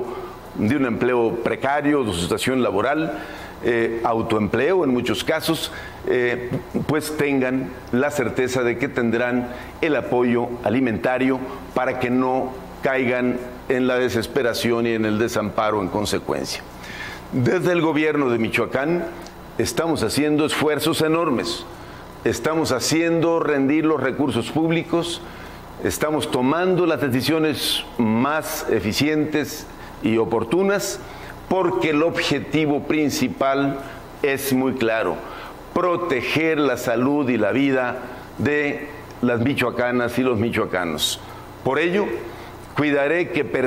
empleo precario, de su situación laboral, autoempleo en muchos casos, pues tengan la certeza de que tendrán el apoyo alimentario para que no caigan en la desesperación y en el desamparo en consecuencia. Desde el gobierno de Michoacán estamos haciendo esfuerzos enormes, estamos haciendo rendir los recursos públicos, estamos tomando las decisiones más eficientes y oportunas, porque el objetivo principal es muy claro: proteger la salud y la vida de las michoacanas y los michoacanos. Por ello, cuidaré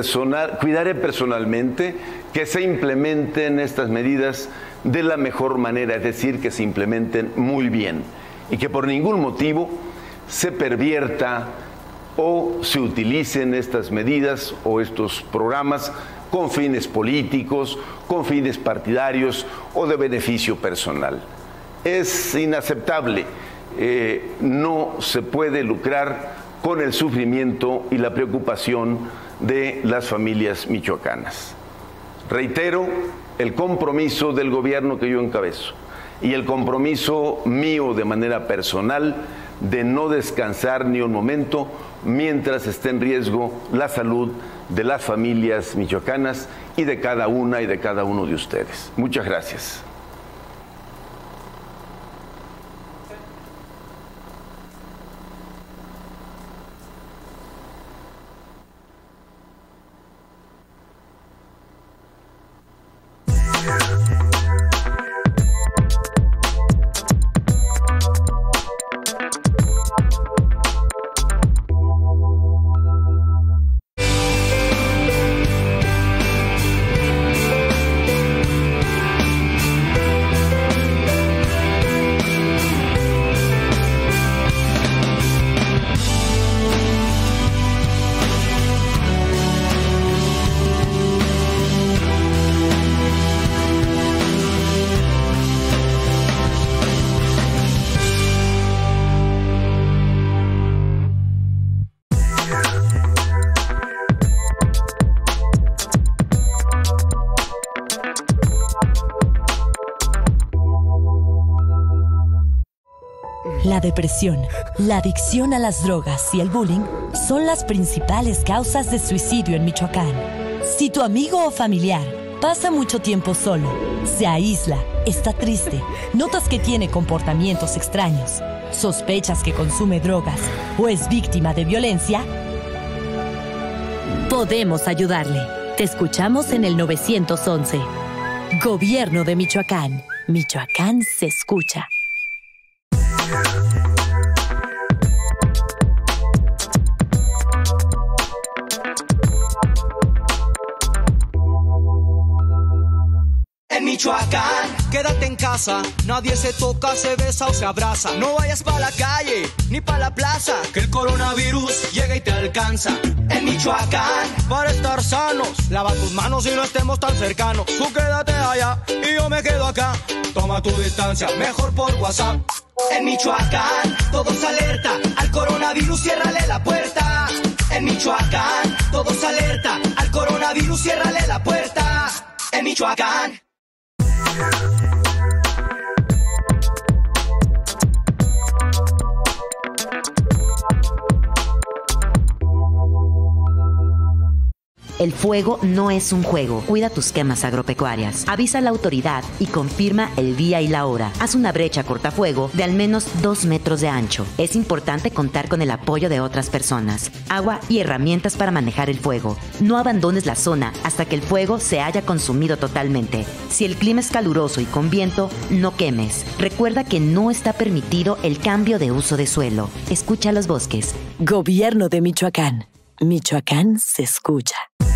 personalmente que se implementen estas medidas de la mejor manera, es decir, que se implementen muy bien y que por ningún motivo se pervierta o se utilicen estas medidas o estos programas con fines políticos, con fines partidarios o de beneficio personal. Es inaceptable, no se puede lucrar con el sufrimiento y la preocupación de las familias michoacanas. Reitero el compromiso del gobierno que yo encabezo y el compromiso mío de manera personal de no descansar ni un momento mientras esté en riesgo la salud de las familias michoacanas y de cada una y de cada uno de ustedes. Muchas gracias. La depresión, la adicción a las drogas y el bullying son las principales causas de suicidio en Michoacán. Si tu amigo o familiar pasa mucho tiempo solo, se aísla, está triste, notas que tiene comportamientos extraños, sospechas que consume drogas o es víctima de violencia, podemos ayudarle. Te escuchamos en el 911. Gobierno de Michoacán. Michoacán se escucha. En Michoacán, quédate en casa, nadie se toca, se besa o se abraza. No vayas pa' la calle, ni pa' la plaza, que el coronavirus llega y te alcanza. En Michoacán, para estar sanos, lava tus manos y no estemos tan cercanos. Tú quédate allá y yo me quedo acá, toma tu distancia, mejor por WhatsApp. En Michoacán, todos alerta, al coronavirus ciérrale la puerta. En Michoacán, todos alerta, al coronavirus ciérrale la puerta. En Michoacán. El fuego no es un juego. Cuida tus quemas agropecuarias. Avisa a la autoridad y confirma el día y la hora. Haz una brecha cortafuego de al menos 2 metros de ancho. Es importante contar con el apoyo de otras personas, agua y herramientas para manejar el fuego. No abandones la zona hasta que el fuego se haya consumido totalmente. Si el clima es caluroso y con viento, no quemes. Recuerda que no está permitido el cambio de uso de suelo. Escucha los bosques. Gobierno de Michoacán. Michoacán se escucha.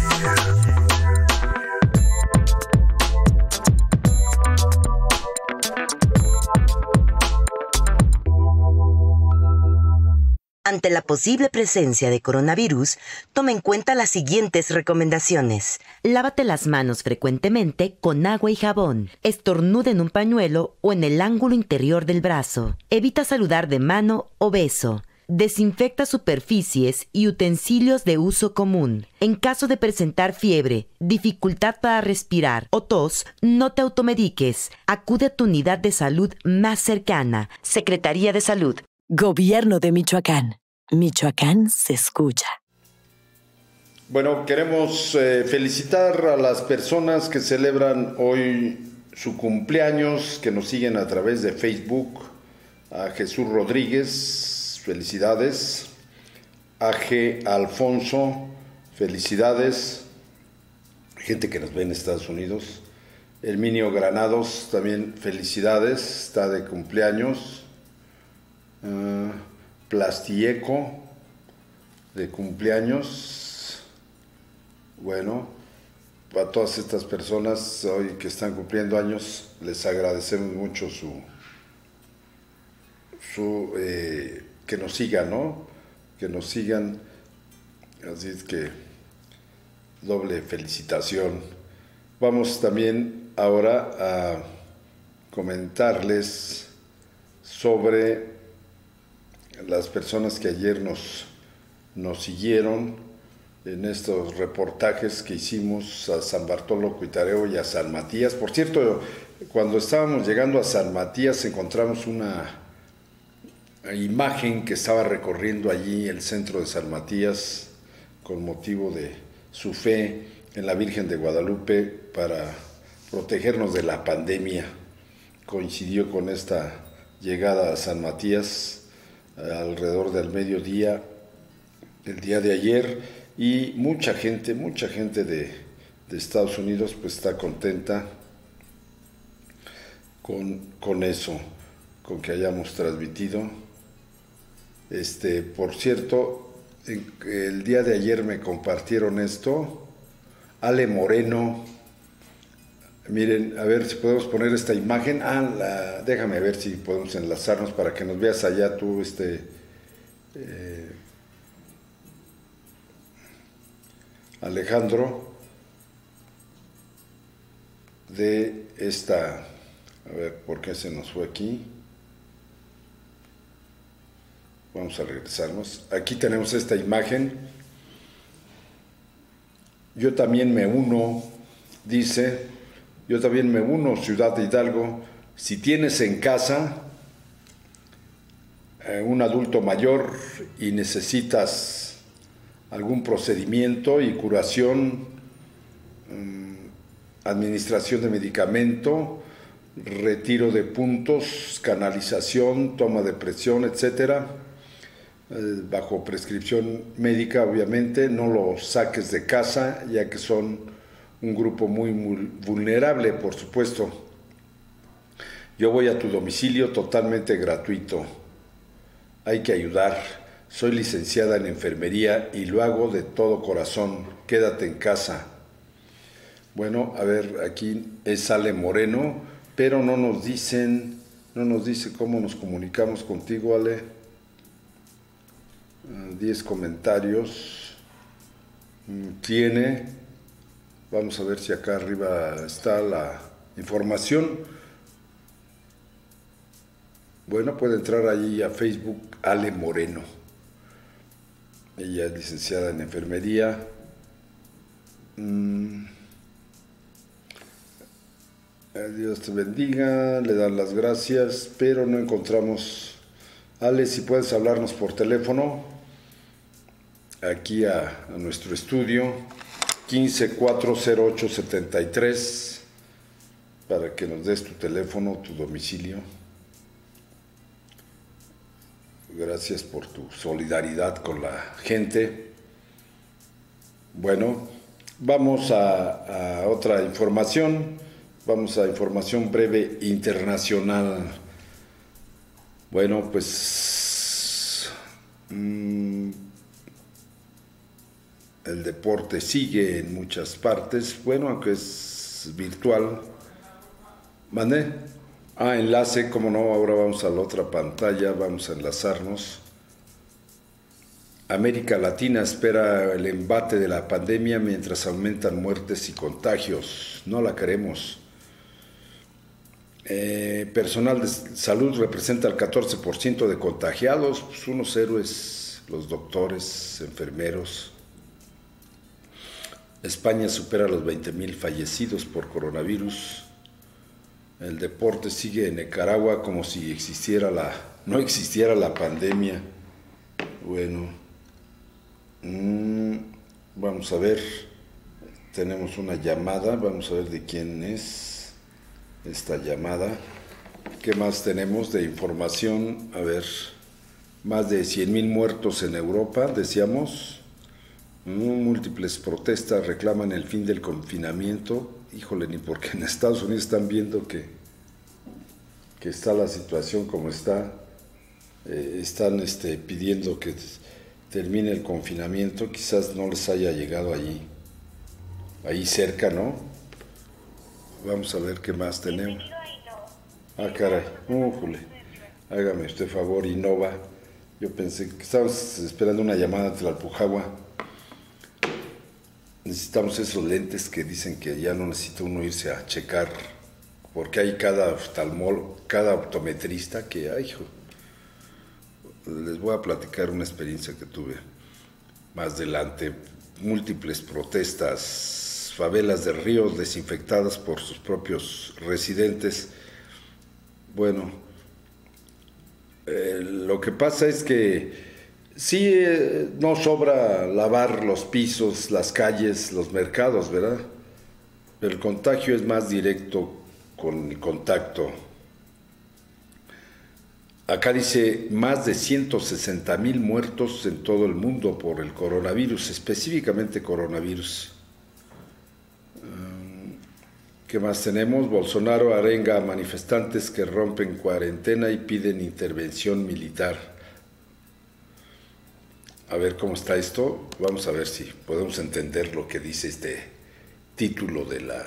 Ante la posible presencia de coronavirus, toma en cuenta las siguientes recomendaciones. Lávate las manos frecuentemente con agua y jabón. Estornuda en un pañuelo o en el ángulo interior del brazo. Evita saludar de mano o beso. Desinfecta superficies y utensilios de uso común. En caso de presentar fiebre, dificultad para respirar o tos, no te automediques. Acude a tu unidad de salud más cercana. Secretaría de Salud. Gobierno de Michoacán. Michoacán se escucha. Bueno, queremos felicitar a las personas que celebran hoy su cumpleaños, que nos siguen a través de Facebook. A Jesús Rodríguez, felicidades. A G. Alfonso, felicidades. Gente que nos ve en Estados Unidos. Herminio Granados, también felicidades, está de cumpleaños. Plastieco, de cumpleaños. Bueno, a todas estas personas hoy que están cumpliendo años, les agradecemos mucho que nos sigan, ¿no? Que nos sigan, así es que doble felicitación. Vamos también ahora a comentarles sobre las personas que ayer nos siguieron en estos reportajes que hicimos a San Bartolo Cuitareo y a San Matías. Por cierto, cuando estábamos llegando a San Matías encontramos una imagen que estaba recorriendo allí el centro de San Matías con motivo de su fe en la Virgen de Guadalupe para protegernos de la pandemia. Coincidió con esta llegada a San Matías alrededor del mediodía, el día de ayer, y mucha gente de Estados Unidos pues está contenta con eso, con que hayamos transmitido. Por cierto, el día de ayer me compartieron esto, Ale Moreno. Miren, a ver si podemos poner esta imagen. Déjame ver si podemos enlazarnos para que nos veas allá tú, Alejandro, de esta. A ver, ¿por qué se nos fue aquí? Vamos a regresarnos. Aquí tenemos esta imagen. Yo también me uno, dice. Yo también me uno, Ciudad de Hidalgo. Si tienes en casa un adulto mayor y necesitas algún procedimiento y curación, administración de medicamento, retiro de puntos, canalización, toma de presión, etcétera, bajo prescripción médica, obviamente, no lo saques de casa, ya que son un grupo muy vulnerable, por supuesto. Yo voy a tu domicilio totalmente gratuito. Hay que ayudar. Soy licenciada en enfermería y lo hago de todo corazón. Quédate en casa. Bueno, a ver, aquí es Ale Moreno, pero no nos dice cómo nos comunicamos contigo, Ale. 10 comentarios. Tiene. Vamos a ver si acá arriba está la información. Bueno, puede entrar ahí a Facebook, Ale Moreno. Ella es licenciada en enfermería. Dios te bendiga, le dan las gracias, pero no encontramos. Ale, si puedes hablarnos por teléfono, aquí a nuestro estudio, 15-408-73, para que nos des tu teléfono, tu domicilio. Gracias por tu solidaridad con la gente. Bueno, vamos a otra información. Vamos a información breve internacional. Bueno, pues el deporte sigue en muchas partes, bueno, aunque es virtual. ¿Mandé? Enlace, como no, ahora vamos a la otra pantalla, vamos a enlazarnos. América Latina espera el embate de la pandemia mientras aumentan muertes y contagios. No la queremos. Personal de salud representa el 14% de contagiados, pues unos héroes, los doctores, enfermeros. España supera los 20,000 fallecidos por coronavirus. El deporte sigue en Nicaragua como si no existiera la pandemia. Bueno, vamos a ver, tenemos una llamada, vamos a ver de quién es esta llamada. ¿Qué más tenemos de información? A ver, más de 100,000 muertos en Europa, decíamos. Múltiples protestas reclaman el fin del confinamiento. Híjole, ni porque en Estados Unidos están viendo que está la situación como está. Están pidiendo que termine el confinamiento. Quizás no les haya llegado ahí cerca, ¿no? Vamos a ver qué más tenemos. Caray, jule. Hágame usted favor, Innova. Yo pensé que estábamos esperando una llamada de Tlalpujahua. Necesitamos esos lentes que dicen que ya no necesita uno irse a checar, porque hay cada optometrista que, les voy a platicar una experiencia que tuve más adelante. Múltiples protestas, favelas de Ríos desinfectadas por sus propios residentes. Bueno, lo que pasa es que sí, no sobra lavar los pisos, las calles, los mercados, ¿verdad? Pero el contagio es más directo con el contacto. Acá dice más de 160,000 muertos en todo el mundo por el coronavirus, específicamente coronavirus. ¿Qué más tenemos? Bolsonaro arenga a manifestantes que rompen cuarentena y piden intervención militar. A ver cómo está esto. Vamos a ver si podemos entender lo que dice este título de la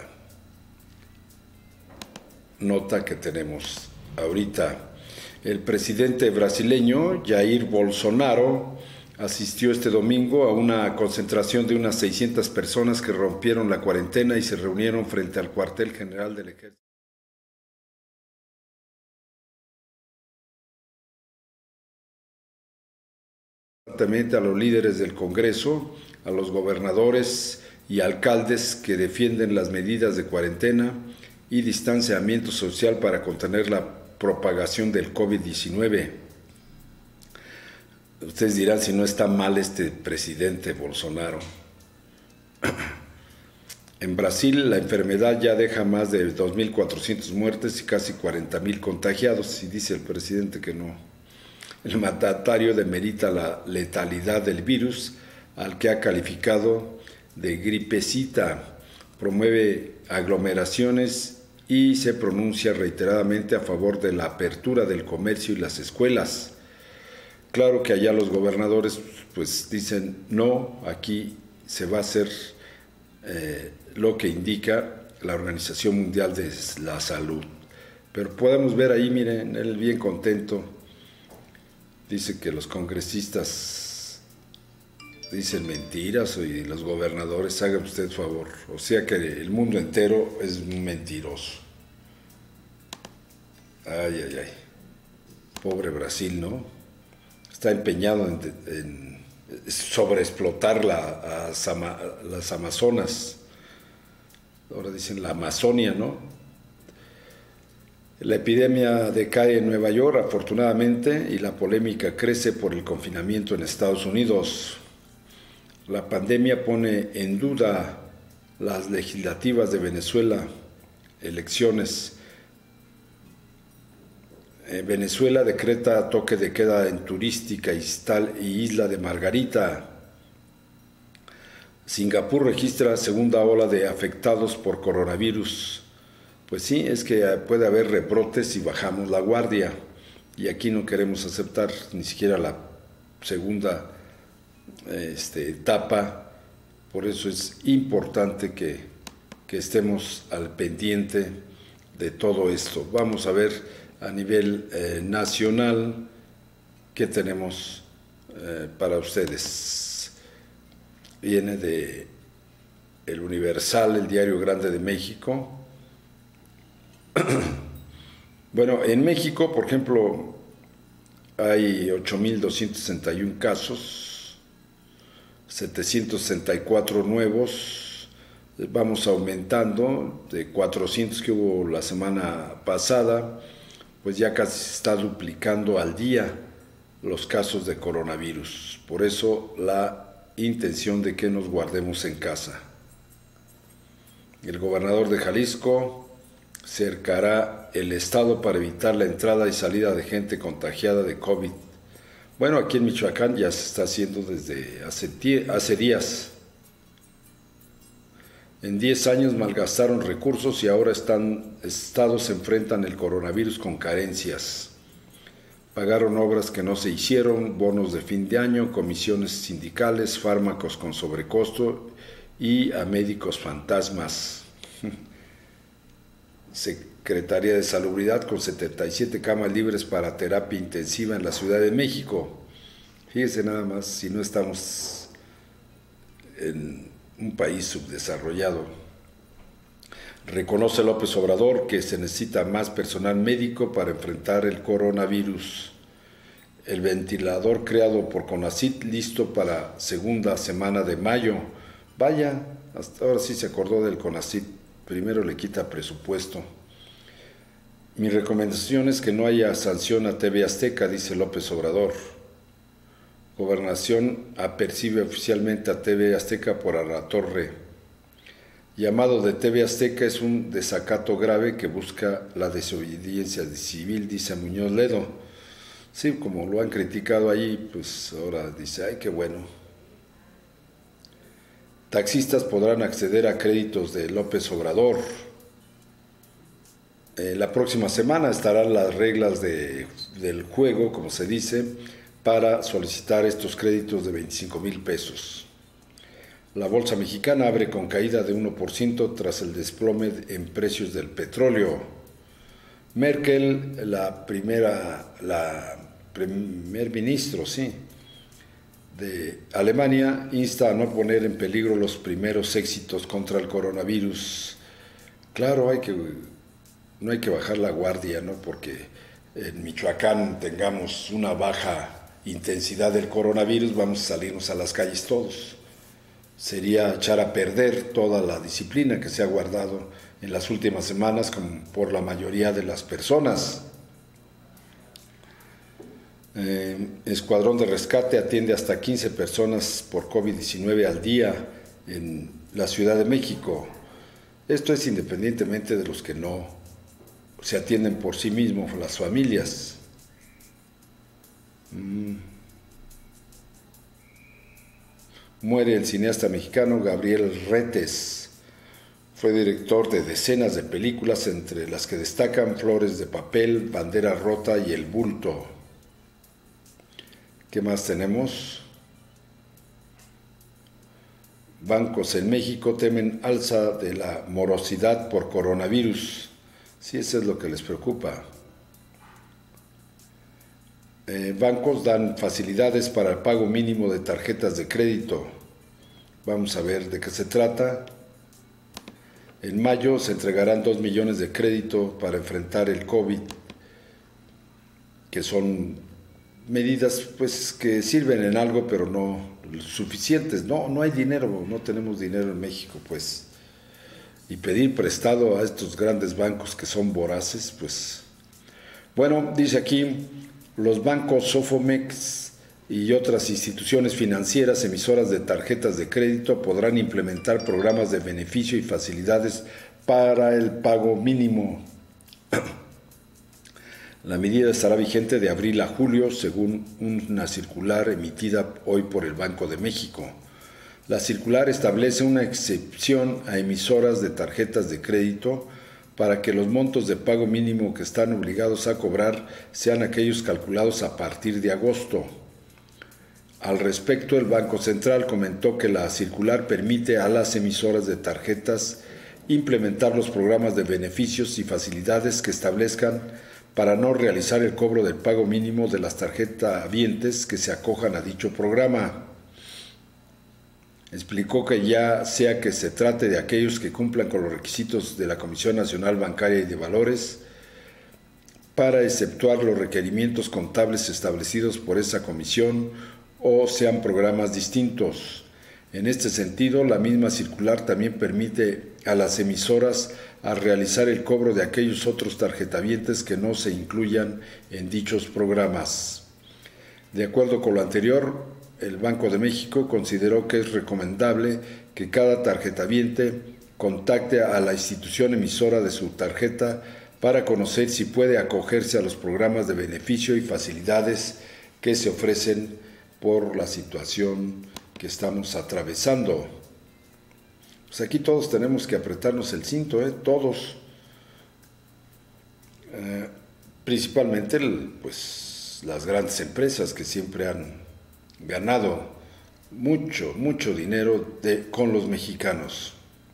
nota que tenemos ahorita. El presidente brasileño Jair Bolsonaro asistió este domingo a una concentración de unas 600 personas que rompieron la cuarentena y se reunieron frente al cuartel general del ejército. A los líderes del Congreso, a los gobernadores y alcaldes que defienden las medidas de cuarentena y distanciamiento social para contener la propagación del COVID-19. Ustedes dirán si no está mal este presidente Bolsonaro. En Brasil la enfermedad ya deja más de 2.400 muertes y casi 40,000 contagiados, y dice el presidente que no. El mandatario demerita la letalidad del virus, al que ha calificado de gripecita, promueve aglomeraciones y se pronuncia reiteradamente a favor de la apertura del comercio y las escuelas. Claro que allá los gobernadores pues dicen no, aquí se va a hacer lo que indica la Organización Mundial de la Salud. Pero podemos ver ahí, miren, él bien contento. Dice que los congresistas dicen mentiras y los gobernadores, hagan usted favor. O sea que el mundo entero es mentiroso. Ay, ay, ay. Pobre Brasil, ¿no? Está empeñado en sobreexplotar las Amazonas. Ahora dicen la Amazonia, ¿no? La epidemia decae en Nueva York, afortunadamente, y la polémica crece por el confinamiento en Estados Unidos. La pandemia pone en duda las legislativas de Venezuela, elecciones. Venezuela decreta toque de queda en Turística y Isla de Margarita. Singapur registra segunda ola de afectados por coronavirus. Pues sí, es que puede haber rebrotes si bajamos la guardia, y aquí no queremos aceptar ni siquiera la segunda etapa. Por eso es importante que estemos al pendiente de todo esto. Vamos a ver a nivel nacional qué tenemos para ustedes. Viene de El Universal, el Diario Grande de México. Bueno, en México, por ejemplo, hay 8.261 casos, 764 nuevos, vamos aumentando de 400 que hubo la semana pasada, pues ya casi se está duplicando al día los casos de coronavirus. Por eso la intención de que nos guardemos en casa. El gobernador de Jalisco cercará el estado para evitar la entrada y salida de gente contagiada de COVID. Bueno, aquí en Michoacán ya se está haciendo desde hace días. En 10 años malgastaron recursos y ahora estados enfrentan el coronavirus con carencias. Pagaron obras que no se hicieron, bonos de fin de año, comisiones sindicales, fármacos con sobrecosto y a médicos fantasmas. Secretaría de Salubridad con 77 camas libres para terapia intensiva en la Ciudad de México. Fíjese nada más, si no estamos en un país subdesarrollado. Reconoce López Obrador que se necesita más personal médico para enfrentar el coronavirus. El ventilador creado por CONACYT listo para segunda semana de mayo. Vaya, hasta ahora sí se acordó del CONACYT. Primero le quita presupuesto. Mi recomendación es que no haya sanción a TV Azteca, dice López Obrador. Gobernación apercibe oficialmente a TV Azteca por Alatorre. Llamado de TV Azteca es un desacato grave que busca la desobediencia civil, dice Muñoz Ledo. Sí, como lo han criticado allí, pues ahora dice, ay, qué bueno. Taxistas podrán acceder a créditos de López Obrador. La próxima semana estarán las reglas del juego, como se dice, para solicitar estos créditos de 25,000 pesos. La bolsa mexicana abre con caída de 1% tras el desplome en precios del petróleo. Merkel, la primer ministro, de Alemania, insta a no poner en peligro los primeros éxitos contra el coronavirus. Claro, no hay que bajar la guardia, ¿no? Porque en Michoacán tengamos una baja intensidad del coronavirus, vamos a salirnos a las calles todos. Sería echar a perder toda la disciplina que se ha guardado en las últimas semanas por la mayoría de las personas. Escuadrón de rescate atiende hasta 15 personas por COVID-19 al día en la Ciudad de México. Esto es independientemente de los que no se atienden por sí mismos, las familias. Muere el cineasta mexicano Gabriel Retes. Fue director de decenas de películas, entre las que destacan Flores de papel, Bandera rota y El bulto. ¿Qué más tenemos? Bancos en México temen alza de la morosidad por coronavirus. Sí, eso es lo que les preocupa. Bancos dan facilidades para el pago mínimo de tarjetas de crédito. Vamos a ver de qué se trata. En mayo se entregarán 2 millones de crédito para enfrentar el COVID. que son medidas pues que sirven en algo, pero no suficientes. No hay dinero, no tenemos dinero en México, pues. Y pedir prestado a estos grandes bancos que son voraces, pues. Bueno, dice aquí, los bancos Sofomex y otras instituciones financieras emisoras de tarjetas de crédito podrán implementar programas de beneficio y facilidades para el pago mínimo. La medida estará vigente de abril a julio, según una circular emitida hoy por el Banco de México. La circular establece una excepción a emisoras de tarjetas de crédito para que los montos de pago mínimo que están obligados a cobrar sean aquellos calculados a partir de agosto. Al respecto, el Banco Central comentó que la circular permite a las emisoras de tarjetas implementar los programas de beneficios y facilidades que establezcan para no realizar el cobro del pago mínimo de las tarjetahabientes que se acojan a dicho programa. Explicó que ya sea que se trate de aquellos que cumplan con los requisitos de la Comisión Nacional Bancaria y de Valores, para exceptuar los requerimientos contables establecidos por esa comisión, o sean programas distintos. En este sentido, la misma circular también permite a las emisoras a realizar el cobro de aquellos otros tarjetahabientes que no se incluyan en dichos programas. De acuerdo con lo anterior, el Banco de México consideró que es recomendable que cada tarjetahabiente contacte a la institución emisora de su tarjeta para conocer si puede acogerse a los programas de beneficio y facilidades que se ofrecen por la situación que estamos atravesando. Pues aquí todos tenemos que apretarnos el cinto, todos. Principalmente pues, las grandes empresas que siempre han ganado mucho dinero con los mexicanos.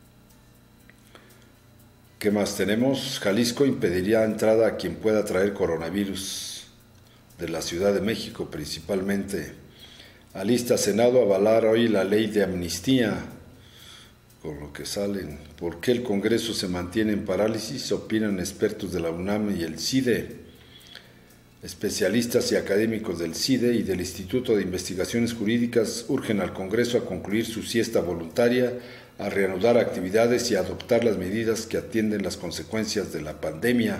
¿Qué más tenemos? Jalisco impediría entrada a quien pueda traer coronavirus de la Ciudad de México principalmente. Alista Senado avalar hoy la ley de amnistía, con lo que salen. ¿Por qué el Congreso se mantiene en parálisis? Opinan expertos de la UNAM y el CIDE. Especialistas y académicos del CIDE y del Instituto de Investigaciones Jurídicas urgen al Congreso a concluir su siesta voluntaria, a reanudar actividades y a adoptar las medidas que atienden las consecuencias de la pandemia.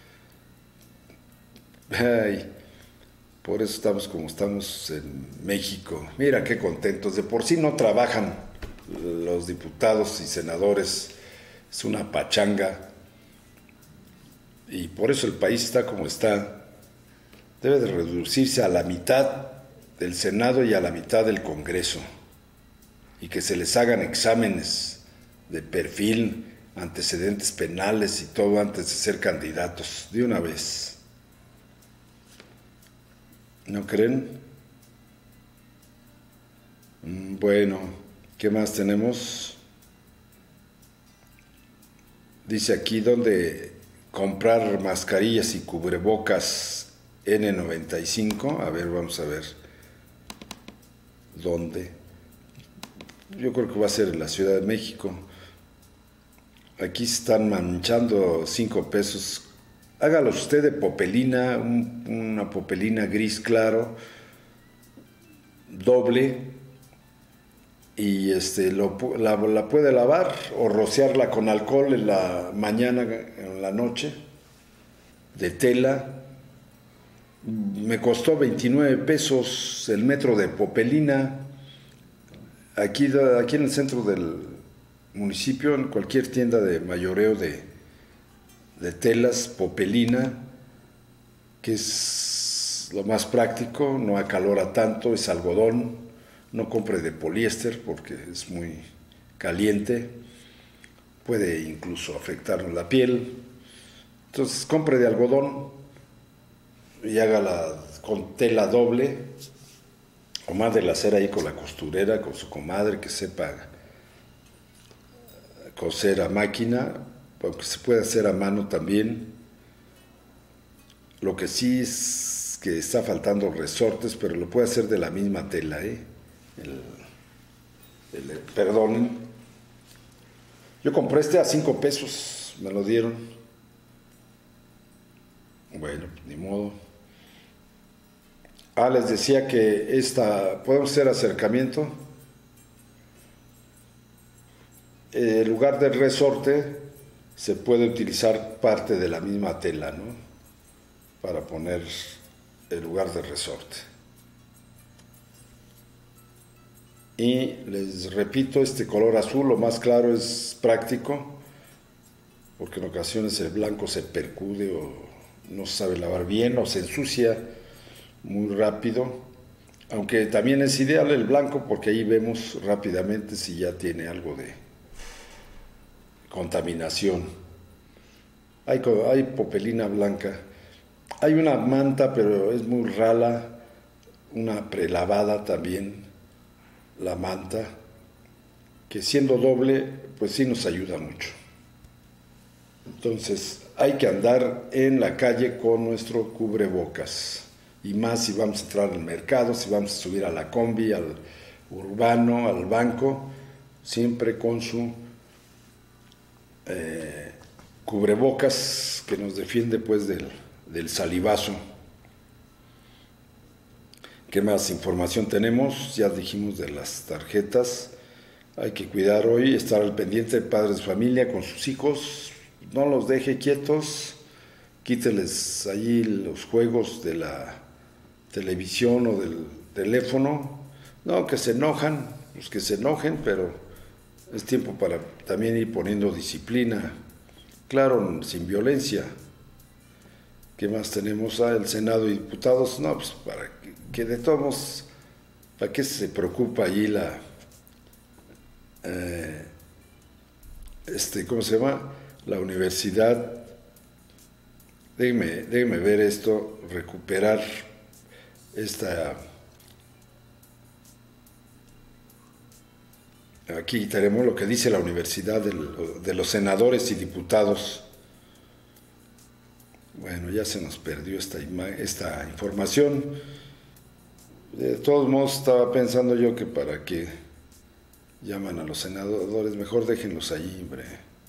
Por eso estamos como estamos en México. Mira qué contentos. De por sí no trabajan los diputados y senadores. Es una pachanga. Y por eso el país está como está. Debe de reducirse a la mitad del Senado y a la mitad del Congreso, y que se les hagan exámenes de perfil, antecedentes penales y todo antes de ser candidatos, de una vez. ¿No creen? Bueno, ¿qué más tenemos? Dice aquí dónde comprar mascarillas y cubrebocas N95, a ver, vamos a ver dónde. Yo creo que va a ser en la Ciudad de México. Aquí están manchando 5 pesos. Hágalo usted de popelina, una popelina gris claro, doble, y la puede lavar o rociarla con alcohol en la mañana, en la noche, de tela. Me costó 29 pesos el metro de popelina. Aquí en el centro del municipio, en cualquier tienda de mayoreo de telas, popelina, que es lo más práctico, no acalora tanto, es algodón. No compre de poliéster porque es muy caliente, puede incluso afectarnos la piel. Entonces compre de algodón y hágala con tela doble, o mándela a hacer ahí con la costurera, con su comadre que sepa coser a máquina, aunque se puede hacer a mano también. Lo que sí es que está faltando resortes, pero lo puede hacer de la misma tela, perdonen. Yo compré a 5 pesos, me lo dieron. Bueno, ni modo. Les decía que podemos hacer acercamiento. En lugar del resorte, se puede utilizar parte de la misma tela, ¿no? Para poner el lugar del resorte. Y les repito, este color azul, lo más claro, es práctico, porque en ocasiones el blanco se percude o no se sabe lavar bien o se ensucia muy rápido, aunque también es ideal el blanco porque ahí vemos rápidamente si ya tiene algo de contaminación. Hay popelina blanca, hay una manta pero es muy rala, una prelavada también, la manta, que siendo doble pues sí nos ayuda mucho. Entonces hay que andar en la calle con nuestro cubrebocas, y más si vamos a entrar al mercado, si vamos a subir a la combi, al urbano, al banco, siempre con su cubrebocas que nos defiende pues del salivazo. ¿Qué más información tenemos? Ya dijimos de las tarjetas. Hay que cuidar hoy, estar al pendiente de padres de familia con sus hijos, no los deje quietos, quíteles allí los juegos de la televisión o del teléfono. No, que se enojan, pues que se enojen, pero es tiempo para también ir poniendo disciplina, claro, sin violencia. ¿Qué más tenemos? El Senado y diputados, no, pues para que de todos modos, ¿para qué se preocupa allí ¿cómo se llama? La universidad? Déjeme ver esto, recuperar aquí tenemos lo que dice la universidad de los senadores y diputados. Bueno, ya se nos perdió esta información. De todos modos, estaba pensando yo que para qué llaman a los senadores, mejor déjenlos allí, hombre.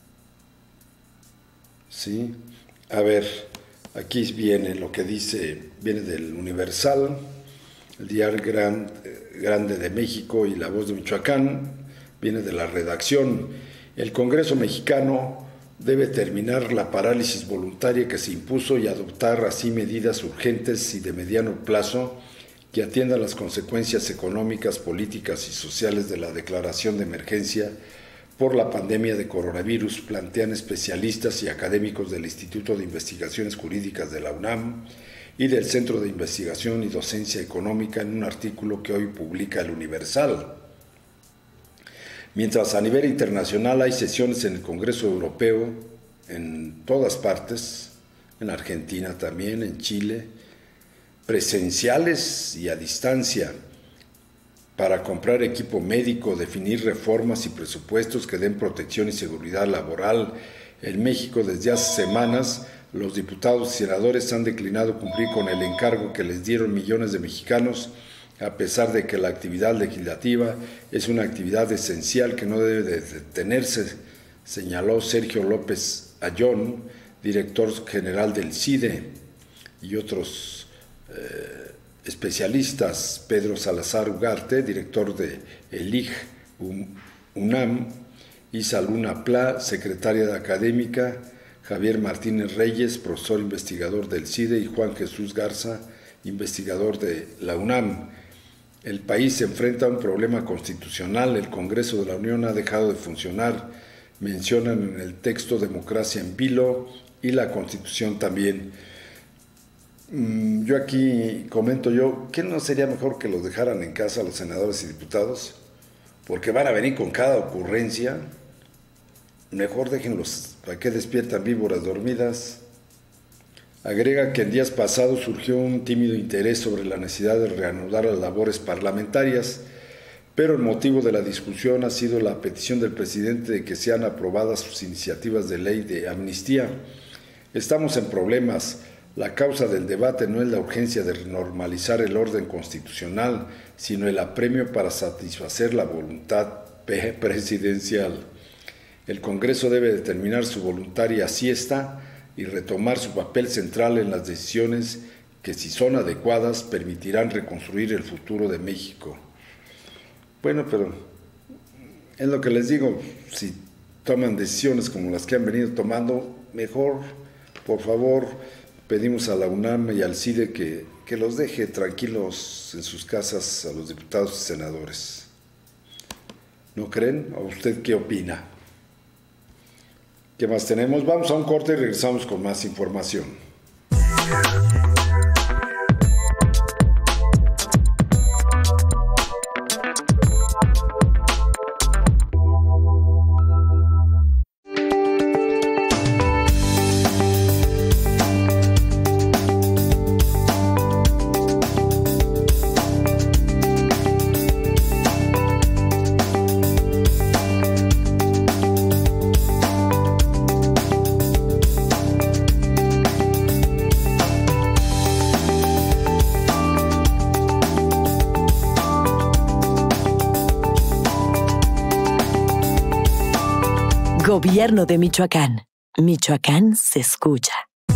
¿Sí? A ver, aquí viene lo que dice, viene del Universal, el Diario Grande de México y La Voz de Michoacán, viene de la redacción. El Congreso mexicano debe terminar la parálisis voluntaria que se impuso y adoptar así medidas urgentes y de mediano plazo que atiendan las consecuencias económicas, políticas y sociales de la declaración de emergencia por la pandemia de coronavirus, plantean especialistas y académicos del Instituto de Investigaciones Jurídicas de la UNAM y del Centro de Investigación y Docencia Económica en un artículo que hoy publica el Universal. Mientras a nivel internacional hay sesiones en el Congreso Europeo, en todas partes, en Argentina también, en Chile, presenciales y a distancia, para comprar equipo médico, definir reformas y presupuestos que den protección y seguridad laboral. En México, desde hace semanas, los diputados y senadores han declinado cumplir con el encargo que les dieron millones de mexicanos, a pesar de que la actividad legislativa es una actividad esencial que no debe de detenerse, señaló Sergio López Ayón, director general del CIDE, y otros especialistas, Pedro Salazar Ugarte, director de ELIG UNAM, Isa Luna Pla, secretaria de académica, Javier Martínez Reyes, profesor investigador del CIDE, y Juan Jesús Garza, investigador de la UNAM. El país se enfrenta a un problema constitucional, el Congreso de la Unión ha dejado de funcionar, mencionan en el texto democracia en vilo y la Constitución también. Yo aquí comento ¿qué no sería mejor que los dejaran en casa los senadores y diputados? Porque van a venir con cada ocurrencia. Mejor déjenlos, ¿para qué despiertan víboras dormidas? Agrega que en días pasados surgió un tímido interés sobre la necesidad de reanudar las labores parlamentarias, pero el motivo de la discusión ha sido la petición del presidente de que sean aprobadas sus iniciativas de ley de amnistía. Estamos en problemas. La causa del debate no es la urgencia de normalizar el orden constitucional, sino el apremio para satisfacer la voluntad presidencial. El Congreso debe determinar su voluntaria siesta y retomar su papel central en las decisiones que si son adecuadas permitirán reconstruir el futuro de México. Bueno, pero es lo que les digo, si toman decisiones como las que han venido tomando, mejor, por favor, pedimos a la UNAM y al CIDE que los deje tranquilos en sus casas a los diputados y senadores. ¿No creen? ¿O usted qué opina? ¿Qué más tenemos? Vamos a un corte y regresamos con más información. Gobierno de Michoacán. Michoacán se escucha.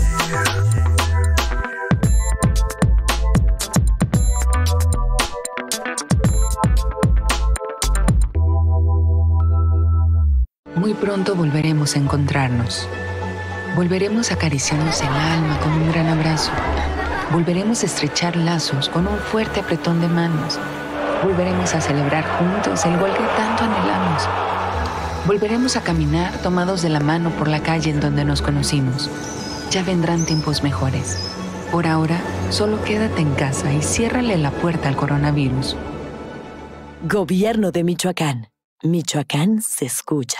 Muy pronto volveremos a encontrarnos. Volveremos a acariciarnos el alma con un gran abrazo. Volveremos a estrechar lazos con un fuerte apretón de manos. Volveremos a celebrar juntos el gol que tanto anhelamos. Volveremos a caminar tomados de la mano por la calle en donde nos conocimos. Ya vendrán tiempos mejores. Por ahora, solo quédate en casa y ciérrale la puerta al coronavirus. Gobierno de Michoacán. Michoacán se escucha.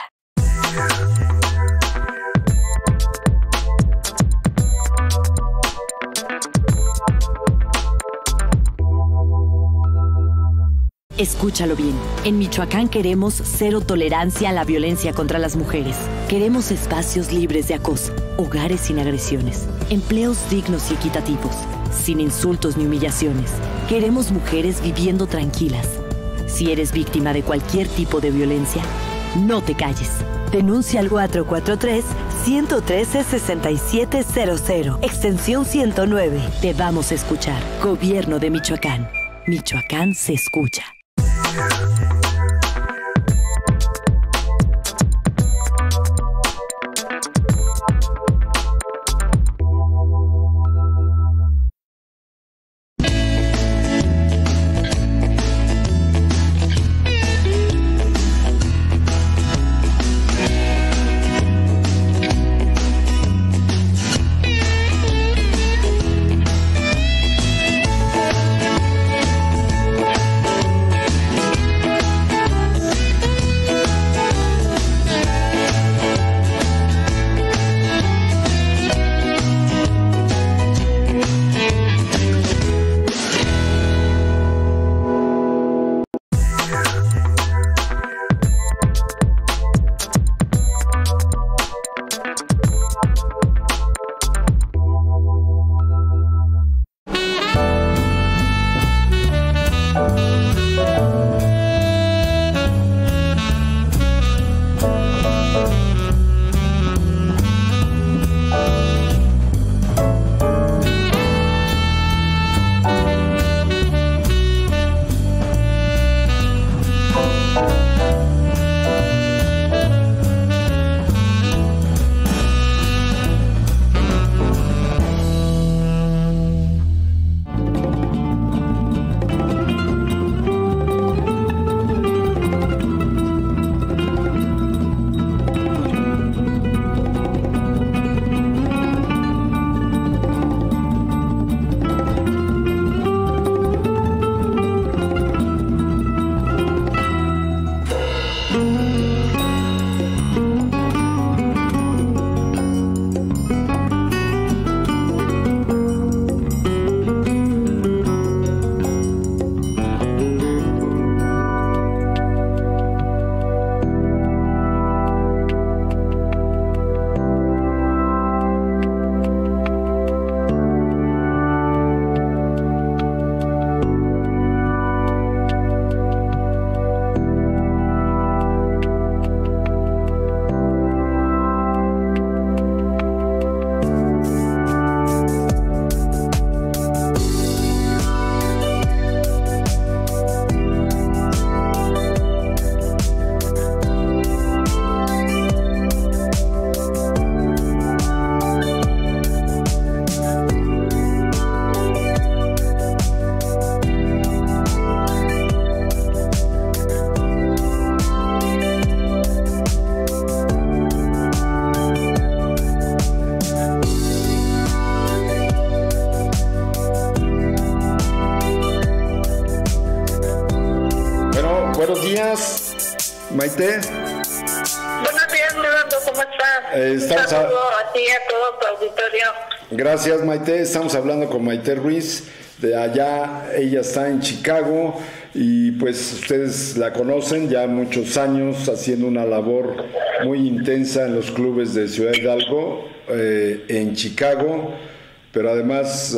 Escúchalo bien. En Michoacán queremos cero tolerancia a la violencia contra las mujeres. Queremos espacios libres de acoso, hogares sin agresiones, empleos dignos y equitativos, sin insultos ni humillaciones. Queremos mujeres viviendo tranquilas. Si eres víctima de cualquier tipo de violencia, no te calles. Denuncia al 443-113-6700, extensión 109. Te vamos a escuchar. Gobierno de Michoacán. Michoacán se escucha. Maite. Buenos días, Leonardo, ¿cómo estás? Un saludo a ti y a todo tu auditorio. Gracias, Maite. Estamos hablando con Maite Ruiz, de allá. Ella está en Chicago y pues ustedes la conocen ya muchos años haciendo una labor muy intensa en los clubes de Ciudad Hidalgo, en Chicago, pero además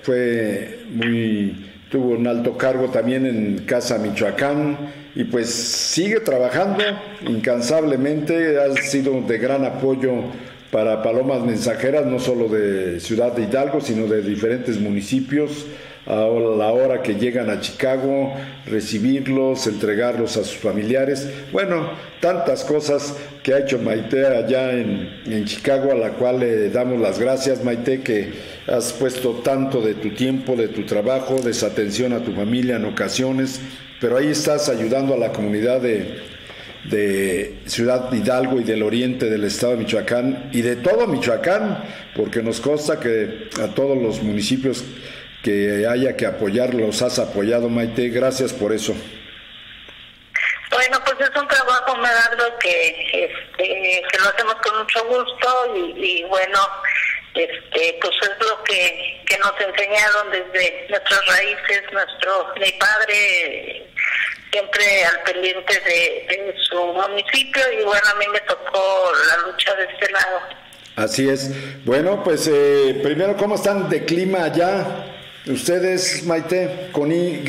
tuvo un alto cargo también en Casa Michoacán y pues sigue trabajando incansablemente. Ha sido de gran apoyo para Palomas Mensajeras, no solo de Ciudad de Hidalgo, sino de diferentes municipios. A la hora que llegan a Chicago, recibirlos, entregarlos a sus familiares. Bueno, tantas cosas que ha hecho Maite allá en Chicago, a la cual le damos las gracias, Maite, que has puesto tanto de tu tiempo, de tu trabajo, desatención a tu familia en ocasiones, pero ahí estás ayudando a la comunidad de Ciudad Hidalgo y del oriente del estado de Michoacán y de todo Michoacán, porque nos consta que a todos los municipios que haya que apoyar, los has apoyado, Maite. Gracias por eso. Bueno, pues es un trabajo, Medardo, que lo hacemos con mucho gusto y bueno, pues es lo que nos enseñaron desde nuestras raíces. Mi padre siempre al pendiente de su municipio y bueno, a mí me tocó la lucha de este lado. Así es. Bueno, pues primero, ¿cómo están de clima allá? Ustedes, Maite, con Y.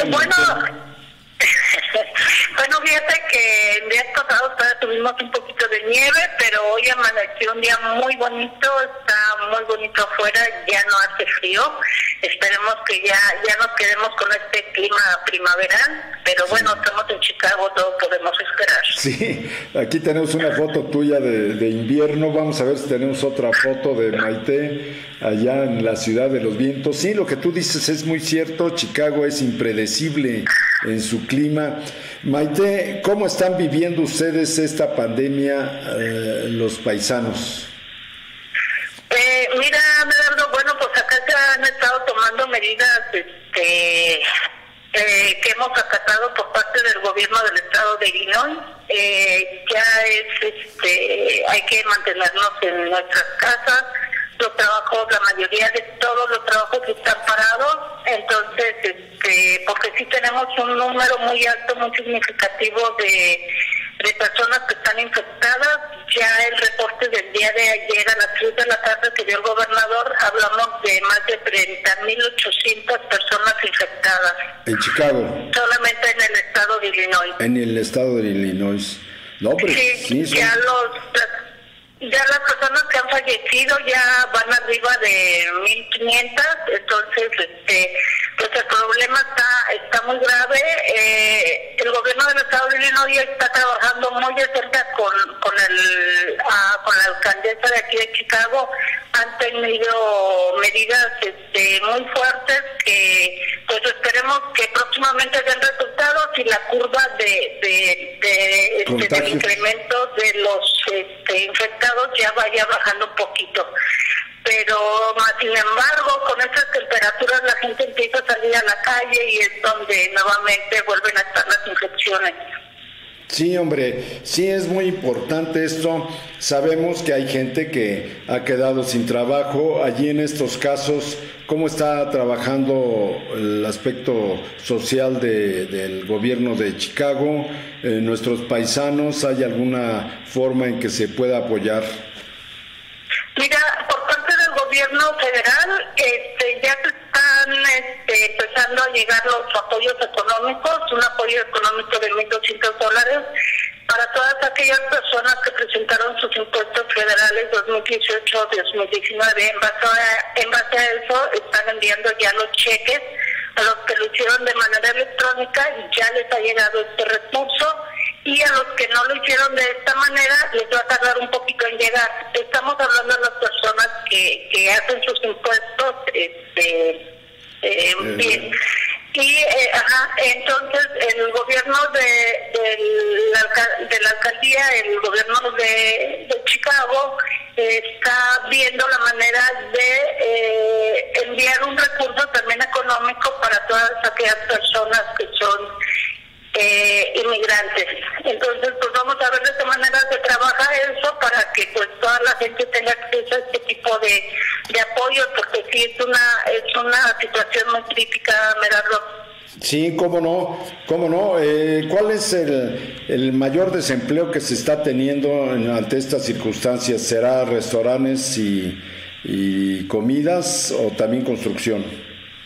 Bueno, fíjate que el día pasado tuvimos un poquito de nieve, pero hoy amaneció un día muy bonito, está muy bonito afuera, ya no hace frío. Esperemos que ya nos quedemos con este clima primaveral, pero bueno, estamos en Chicago, todo podemos esperar. Sí, aquí tenemos una foto tuya de invierno, vamos a ver si tenemos otra foto de Maite allá en la ciudad de los vientos. Sí, lo que tú dices es muy cierto, Chicago es impredecible en su clima. Maite, ¿cómo están viviendo ustedes esta pandemia los paisanos? Mira, Leonardo, bueno, pues acá se han estado tomando medidas que hemos acatado por parte del gobierno del estado de Illinois. Hay que mantenernos en nuestras casas. Los trabajos, la mayoría de todos los trabajos están parados, entonces, porque sí tenemos un número muy alto, muy significativo de personas que están infectadas. Ya el reporte del día de ayer a las 3 de la tarde que dio el gobernador, hablamos de más de 30.800 personas infectadas. ¿En Chicago? Solamente en el estado de Illinois. En el estado de Illinois. No, pero sí son... Ya las personas que han fallecido ya van arriba de 1.500, entonces pues el problema está muy grave. El gobierno del estado de Illinois está trabajando muy de cerca con la alcaldesa de aquí de Chicago. Han tenido medidas muy fuertes que pues esperemos que próximamente den resultados y la curva del incremento de los infectados ya vaya bajando un poquito. Pero sin embargo, con estas temperaturas la gente empieza a salir a la calle y es donde nuevamente vuelven a estar las infecciones. Sí, hombre, sí es muy importante esto. Sabemos que hay gente que ha quedado sin trabajo. Allí en estos casos, ¿cómo está trabajando el aspecto social del gobierno de Chicago? ¿Nuestros paisanos, hay alguna forma en que se pueda apoyar? Mira, por parte del gobierno federal, ya se están empezando a llegar los apoyos económicos, un apoyo económico de $1,200 para todas aquellas personas que presentaron sus impuestos federales 2018-2019. En base a eso están enviando ya los cheques a los que lo hicieron de manera electrónica y ya les ha llegado este recurso. Y a los que no lo hicieron de esta manera les va a tardar un poquito en llegar. Estamos hablando de las personas que hacen sus impuestos bien. Y entonces el gobierno de la alcaldía, el gobierno de Chicago está viendo la manera de enviar un recurso también económico para todas aquellas personas que son inmigrantes. Entonces, pues vamos a ver de qué manera se trabaja eso para que pues toda la gente tenga acceso a este tipo de apoyo, porque sí es una situación muy crítica, Merardo. Sí, cómo no. ¿Cuál es el mayor desempleo que se está teniendo ante estas circunstancias? ¿Será restaurantes y comidas o también construcción?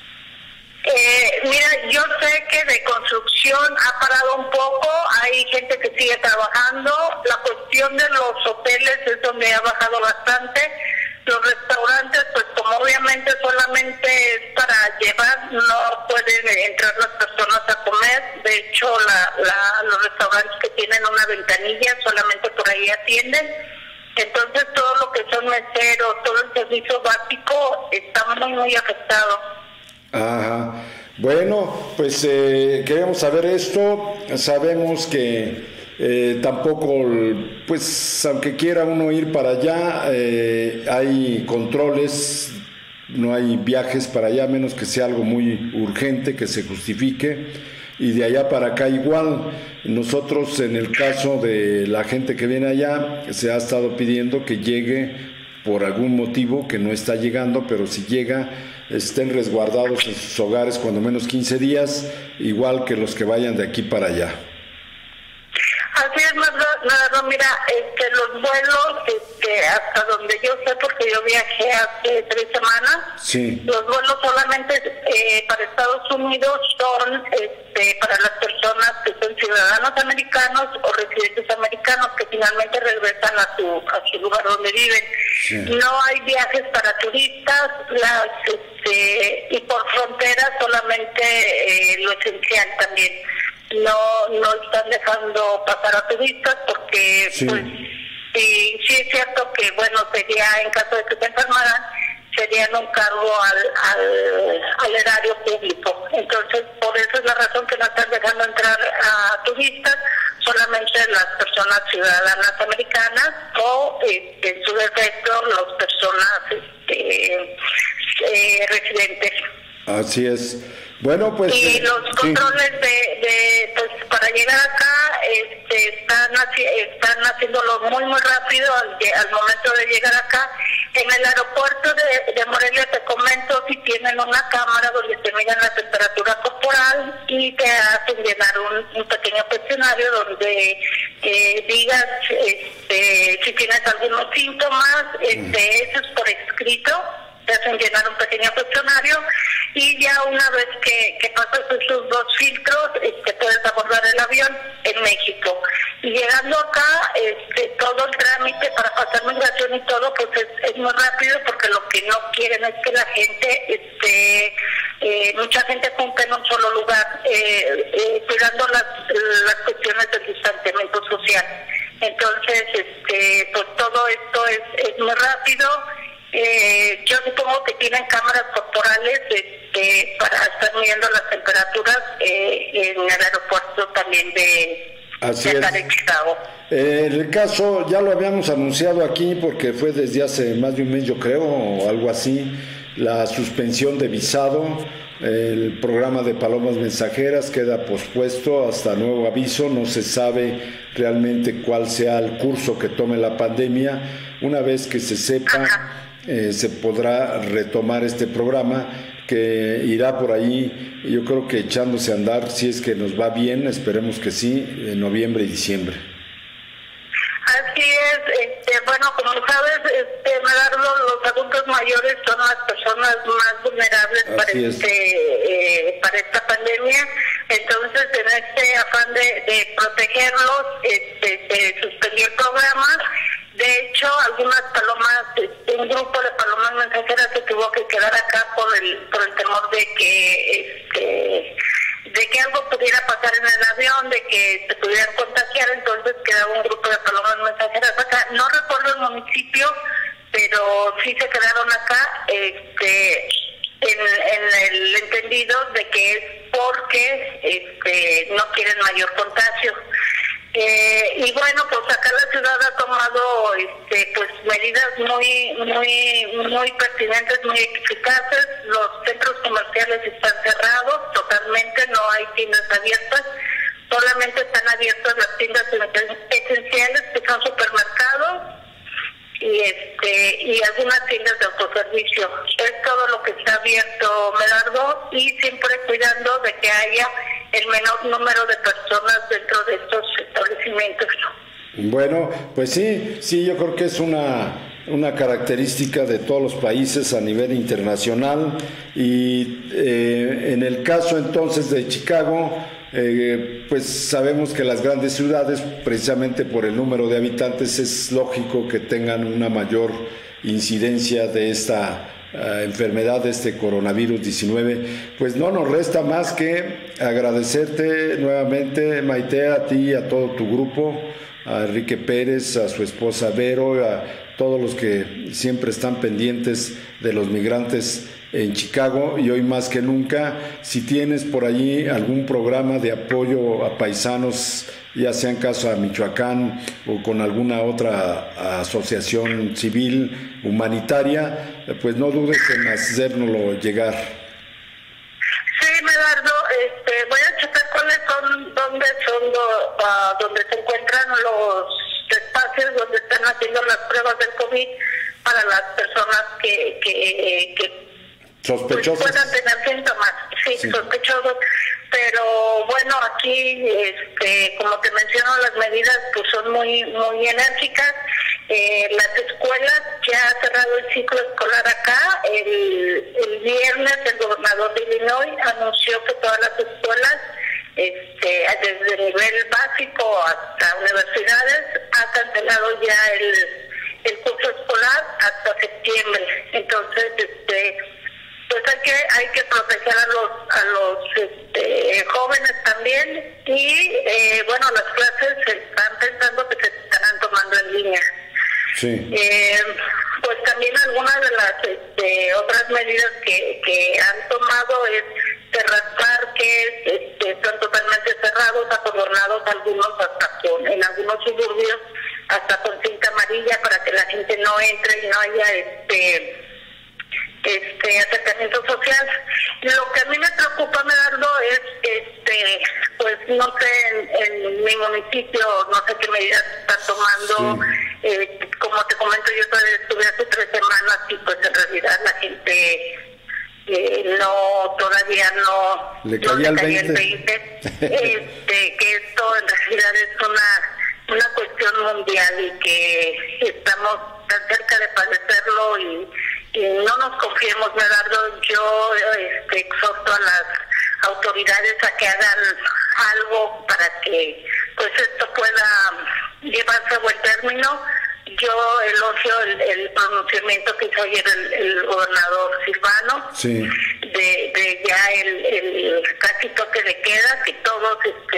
Mira, yo sé que de construcción ha parado un poco, hay gente que sigue trabajando, la cuestión de los hoteles es donde ha bajado bastante, los restaurantes pues como obviamente solamente es para llevar, no pueden entrar las personas a comer, de hecho los restaurantes que tienen una ventanilla solamente por ahí atienden, entonces todo lo que son meseros, todo el servicio básico está muy afectado. Ajá. Bueno, pues queremos saber esto. Sabemos que tampoco, pues aunque quiera uno ir para allá, hay controles, no hay viajes para allá, a menos que sea algo muy urgente, que se justifique. Y de allá para acá igual. Nosotros, en el caso de la gente que viene allá, se ha estado pidiendo que llegue por algún motivo, que no está llegando, pero si llega, estén resguardados en sus hogares cuando menos 15 días, igual que los que vayan de aquí para allá. Así es, Nardo, mira, los vuelos, hasta donde yo sé, porque yo viajé hace 3 semanas, sí. Los vuelos solamente para Estados Unidos son para las personas que son ciudadanos americanos o residentes americanos que finalmente regresan a su lugar donde viven. Sí. No hay viajes para turistas, y por frontera solamente lo esencial también. No están dejando pasar a turistas porque sí. Pues sí es cierto que bueno sería en caso de que se enfermaran serían un cargo al erario público, entonces por eso es la razón que no están dejando entrar a turistas, solamente las personas ciudadanas americanas o en su defecto las personas residentes. Así es. Bueno, pues y los controles pues para llegar acá están haciéndolo muy rápido al momento de llegar acá. En el aeropuerto de Morelia, te comento, si tienen una cámara donde te miran la temperatura corporal y te hacen llenar un pequeño cuestionario donde digas si tienes algunos síntomas, eso es por escrito. Te hacen llenar un pequeño cuestionario y ya una vez que pasas esos 2 filtros puedes abordar el avión en México. Y llegando acá, todo el trámite para pasar migración y todo pues es muy rápido, porque lo que no quieren es que la gente mucha gente junta en un solo lugar, cuidando las cuestiones del distanciamiento social. Entonces pues todo esto es muy rápido. Yo supongo que tienen cámaras corporales para estar midiendo las temperaturas en el aeropuerto también de Chicago. El caso ya lo habíamos anunciado aquí porque fue desde hace más de un mes, yo creo, o algo así, la suspensión de visado. El programa de Palomas Mensajeras queda pospuesto hasta nuevo aviso. No se sabe realmente cuál sea el curso que tome la pandemia. Una vez que se sepa, se podrá retomar este programa, que irá por ahí, yo creo que echándose a andar, si es que nos va bien, esperemos que sí, en noviembre y diciembre. Así es, bueno, como sabes, los adultos mayores son las personas más vulnerables para esta pandemia. Entonces, en este afán de protegerlos, se suspendió el programa. De hecho, algunas palomas, un grupo de palomas mensajeras se tuvo que quedar acá por el temor de que algo pudiera pasar en el avión, de que se pudieran contagiar. Entonces quedaba un grupo de palomas mensajeras acá. No recuerdo el municipio, pero sí se quedaron acá en el entendido de que es porque no quieren mayor contagio. Y bueno, pues acá la ciudad ha tomado pues medidas muy pertinentes, muy eficaces. Los centros comerciales están cerrados totalmente, no hay tiendas abiertas. Solamente están abiertas las tiendas esenciales, que son supermercados y algunas tiendas de autoservicio. Es todo lo que está abierto, Medardo, y siempre cuidando de que haya el menor número de personas dentro de estos establecimientos. Bueno, pues sí, yo creo que es una característica de todos los países a nivel internacional, y en el caso entonces de Chicago, pues sabemos que las grandes ciudades, precisamente por el número de habitantes, es lógico que tengan una mayor incidencia de esta enfermedad, de este coronavirus 19. Pues no nos resta más que agradecerte nuevamente, Maite, a ti y a todo tu grupo, a Enrique Pérez, a su esposa Vero, a todos los que siempre están pendientes de los migrantes en Chicago, y hoy más que nunca, si tienes por allí algún programa de apoyo a paisanos, ya sea en caso a Michoacán o con alguna otra asociación civil humanitaria, pues no dudes en hacérnoslo llegar. Sí, Medardo, voy a checar cuáles son, donde se encuentran los espacios donde están haciendo las pruebas del COVID para las personas que sospechosos, pues puedan tener síntomas, sí, sospechosos. Pero bueno, aquí, como te menciono, las medidas pues son muy enérgicas. Las escuelas, ya ha cerrado el ciclo escolar acá. El viernes el gobernador de Illinois anunció que todas las escuelas, desde nivel básico hasta universidades, ha cancelado ya el curso escolar hasta septiembre. Entonces, pues hay que proteger a los jóvenes también, y bueno, las clases se están pensando que se estarán tomando en línea. Sí. Pues también algunas de las otras medidas que han tomado es cerrar parques, están totalmente cerrados, acordornados algunos en algunos suburbios hasta con cinta amarilla para que la gente no entre y no haya acercamiento social. Lo que a mí me preocupa, Medardo, es pues no sé, en mi municipio no sé qué medidas están tomando. Como te comento, yo estuve hace 3 semanas y pues en realidad la gente todavía no le caía el 20. Que esto en realidad es una cuestión mundial y que estamos tan cerca de padecerlo, y no nos confiemos, Medardo. Yo exhorto a las autoridades a que hagan algo para que pues esto pueda llevarse a buen término. Yo elogio el pronunciamiento que hizo ayer el gobernador Silvano, de ya el casi toque de queda, que todos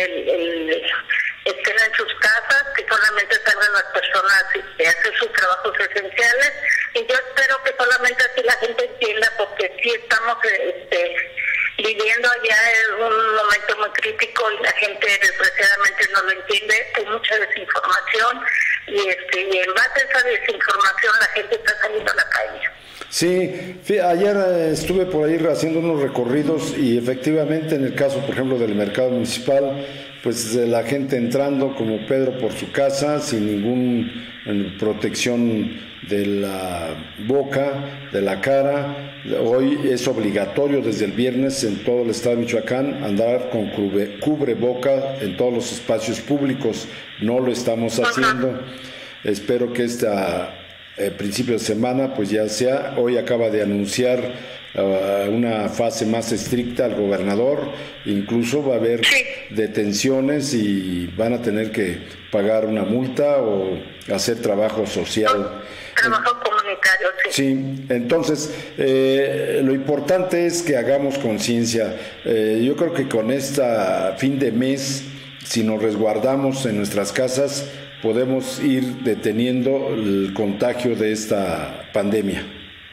estén en sus casas, que solamente salgan las personas a hacer sus trabajos esenciales, y yo espero que solamente así la gente entienda, porque sí estamos viviendo ya en un momento muy crítico y la gente desgraciadamente no lo entiende. Hay mucha desinformación y en base a esa desinformación la gente está saliendo a la calle. Sí, ayer estuve por ahí haciendo unos recorridos, y efectivamente en el caso, por ejemplo, del mercado municipal, pues la gente entrando como Pedro por su casa, sin ninguna protección de la boca, de la cara. Hoy es obligatorio desde el viernes en todo el estado de Michoacán andar con cubreboca en todos los espacios públicos. No lo estamos haciendo. Espero que principio de semana pues ya sea. Hoy acaba de anunciar una fase más estricta al gobernador, incluso va a haber detenciones y van a tener que pagar una multa o hacer trabajo social. Trabajo comunitario, sí. Entonces, lo importante es que hagamos conciencia. Yo creo que con fin de mes, si nos resguardamos en nuestras casas, podemos ir deteniendo el contagio de esta pandemia.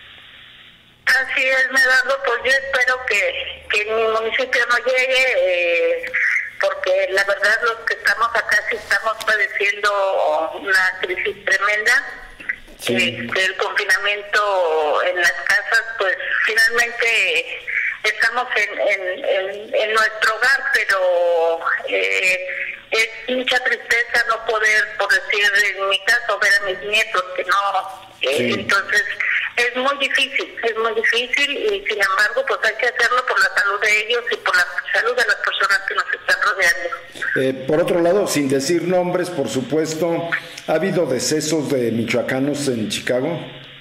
Así es, Medardo, pues yo espero que en mi municipio no llegue, porque la verdad los que estamos acá sí estamos padeciendo una crisis tremenda. El confinamiento en las casas, pues finalmente estamos en nuestro hogar, pero es mucha tristeza no poder, por decir en mi caso, ver a mis nietos, que no, entonces es muy difícil y sin embargo pues hay que hacerlo por la salud de ellos y por la salud de las personas que nos están rodeando. Por otro lado, sin decir nombres, por supuesto, ¿ha habido decesos de michoacanos en Chicago?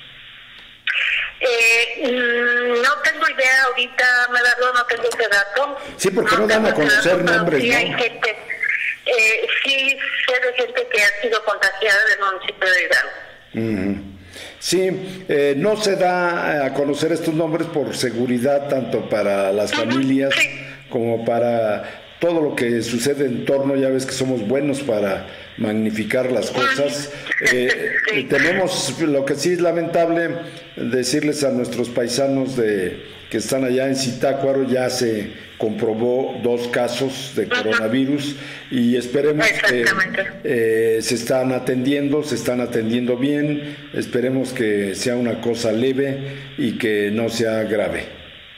No tengo idea ahorita, Medardo, no tengo ese dato. Sí, porque no dan a conocer nombres, sí, ¿no? Hay gente, sí sé de gente que ha sido contagiada del municipio de Hidalgo. Sí, no se da a conocer estos nombres por seguridad, tanto para las familias como para todo lo que sucede en torno. Ya ves que somos buenos para magnificar las cosas. Tenemos, lo que sí es lamentable, decirles a nuestros paisanos que están allá en Zitácuaro, ya se comprobó 2 casos de coronavirus y esperemos que se están atendiendo bien, esperemos que sea una cosa leve y que no sea grave.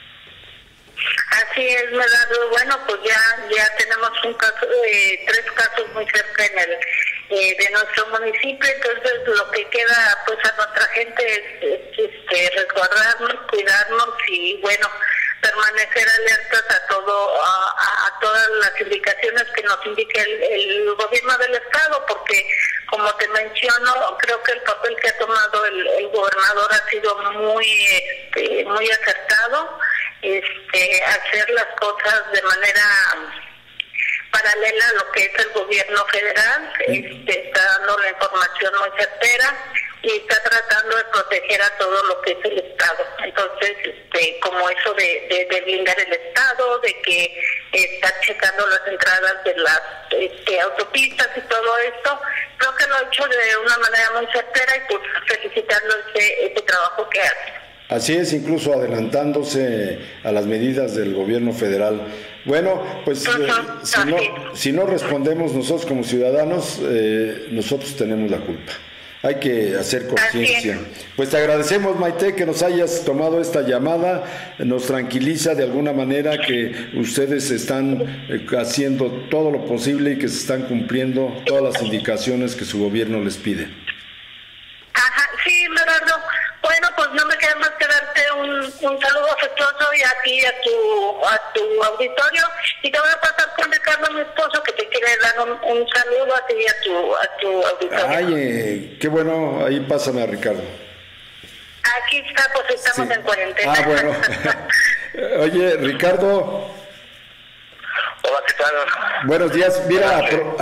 Así es, Medardo. Bueno, pues ya tenemos 3 casos muy cerca de nuestro municipio, entonces lo que queda pues a nuestra gente es resguardarnos, cuidarnos y bueno, permanecer alertas a todas las indicaciones que nos indique el gobierno del estado, porque como te menciono, creo que el papel que ha tomado el gobernador ha sido muy acertado, hacer las cosas de manera paralela a lo que es el gobierno federal, está dando la información muy certera y está tratando de proteger a todo lo que es el estado. Entonces, como eso de blindar el estado, de que está checando las entradas de las autopistas y todo esto, creo que lo ha hecho de una manera muy certera y pues felicitarlo ese trabajo que hace. Así es, incluso adelantándose a las medidas del gobierno federal. Bueno, pues si no respondemos nosotros como ciudadanos, nosotros tenemos la culpa. Hay que hacer conciencia. Pues te agradecemos, Maite, que nos hayas tomado esta llamada. Nos tranquiliza de alguna manera que ustedes están haciendo todo lo posible y que se están cumpliendo todas las indicaciones que su gobierno les pide. Ajá, sí, Medardo. Bueno, pues no me queda más que darte un saludo afectuoso y a ti, a tu auditorio, y te voy a pasar con Ricardo, mi esposo, que te quiere dar un saludo a ti y a tu auditorio. Ay, qué bueno, ahí pásame a Ricardo. Aquí está, pues estamos en cuarentena. Ah, bueno. Oye, Ricardo. Hola, ¿qué tal? Buenos días. Mira,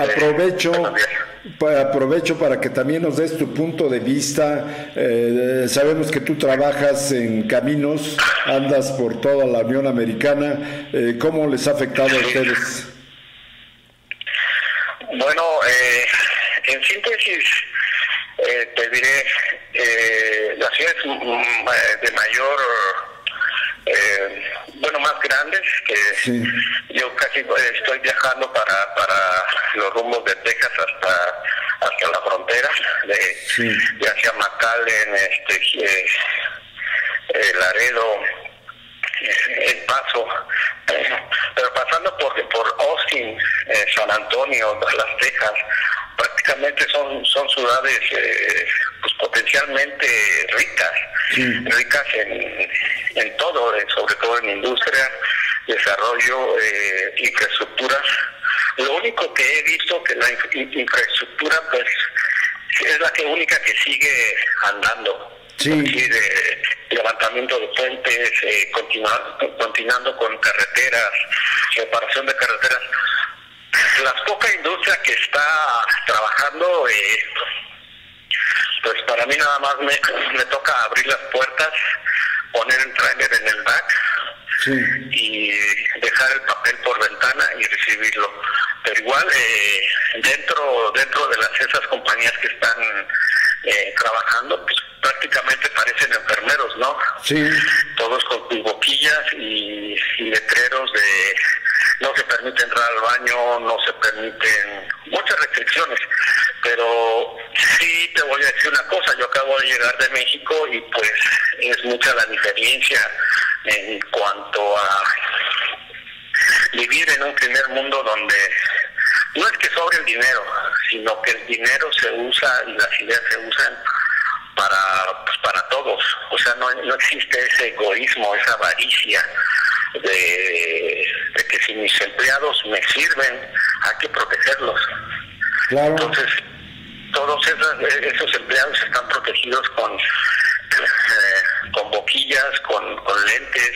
aprovecho para que también nos des tu punto de vista. Sabemos que tú trabajas en caminos, andas por toda la Unión Americana. ¿Cómo les ha afectado a ustedes? Bueno, en síntesis, te diré, las ciudades de mayor... más grandes, que yo casi estoy viajando para los rumbos de Texas hasta la frontera, ya sea McAllen, Laredo, El Paso, pero pasando por Austin, San Antonio, Dallas, Texas, prácticamente son ciudades pues potencialmente ricas en todo, sobre todo en industria, desarrollo, infraestructuras. Lo único que he visto que la infraestructura pues es la única que sigue andando. De levantamiento de puentes, continuando con carreteras, reparación de carreteras. La poca industria que está trabajando, pues para mí nada más me toca abrir las puertas, poner el tráiler en el back y dejar el papel por ventana y recibirlo. Pero igual dentro de esas compañías que están trabajando, pues prácticamente parecen enfermeros, ¿no? Todos con boquillas y letreros de no se permite entrar al baño, no se permiten muchas restricciones, pero sí te voy a decir una cosa, yo acabo de llegar de México y pues es mucha la diferencia en cuanto a vivir en un primer mundo donde no es que sobre el dinero, sino que el dinero se usa y las ideas se usan para todos. O sea, no existe ese egoísmo, esa avaricia de que si mis empleados me sirven, hay que protegerlos. Claro. Entonces, todos esos empleados están protegidos con boquillas, con lentes,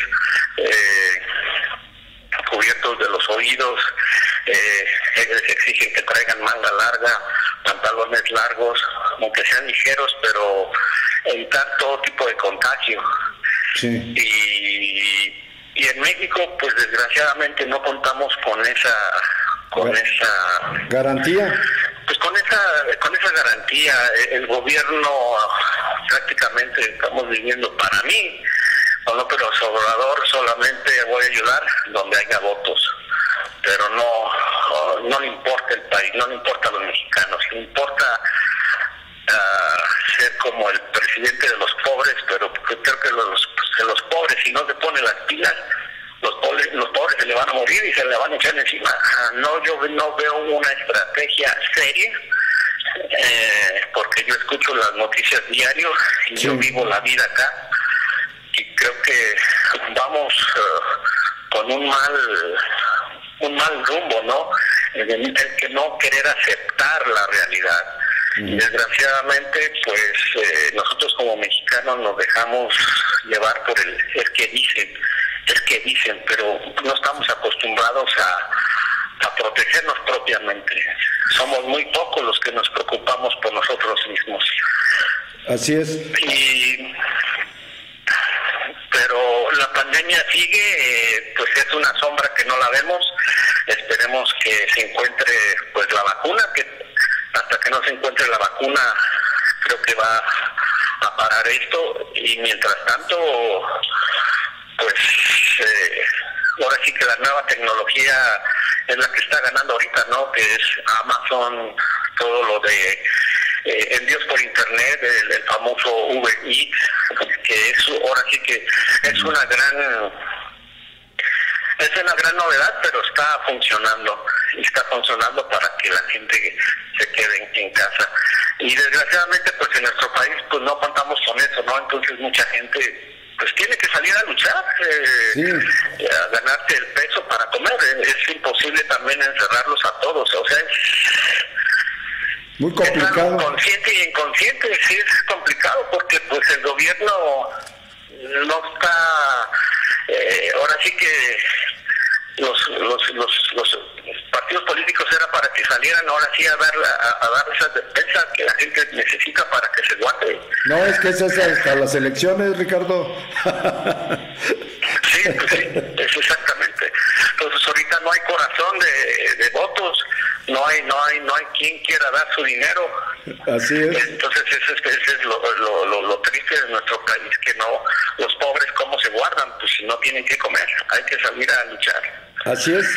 cubiertos de los oídos, les exigen que traigan manga larga, pantalones largos, aunque sean ligeros, pero evitar todo tipo de contagio. Sí. Y en México, pues desgraciadamente no contamos con esa garantía. Pues con esa garantía. El gobierno prácticamente estamos viviendo, para mí, con López Obrador solamente voy a ayudar donde haya votos, pero no le importa el país, no le importa a los mexicanos, le importa ser como el presidente de los pobres, pero creo que los pobres, si no se ponen las pilas, los pobres se le van a morir y se le van a echar encima. Yo no veo una estrategia seria, porque yo escucho las noticias diario y yo vivo la vida acá, y creo que vamos con un mal rumbo, ¿no? El que no querer aceptar la realidad. Y desgraciadamente, pues nosotros como mexicanos nos dejamos llevar por el que dicen, pero no estamos acostumbrados a protegernos propiamente. Somos muy pocos los que nos preocupamos por nosotros mismos. Así es. Pero la pandemia sigue, pues es una sombra que no la vemos. Esperemos que se encuentre pues la vacuna, que hasta que no se encuentre la vacuna creo que va a parar esto, y mientras tanto pues ahora sí que la nueva tecnología es la que está ganando ahorita, ¿no? Que es Amazon, todo lo de envíos por internet, el famoso Uber Eats, que es ahora sí que es una gran novedad, pero está funcionando para que la gente se quede en casa. Y desgraciadamente pues en nuestro país pues no contamos con eso, ¿no? Entonces mucha gente pues tiene que salir a luchar, a ganarse el peso para comer. Es imposible también encerrarlos a todos, o sea, es muy complicado. Consciente y inconsciente, sí es complicado, porque pues el gobierno no está, ahora sí que los partidos políticos era para que salieran ahora sí a dar esas despensas que la gente necesita para que se guarde. No, es que es hasta las elecciones, Ricardo. Sí, eso exactamente. Entonces ahorita no hay corazón de votos, no hay quien quiera dar su dinero. Así es. Entonces ese es lo triste de nuestro país, que no, los pobres cómo se guardan, pues si no tienen que comer, hay que salir a luchar. Así es.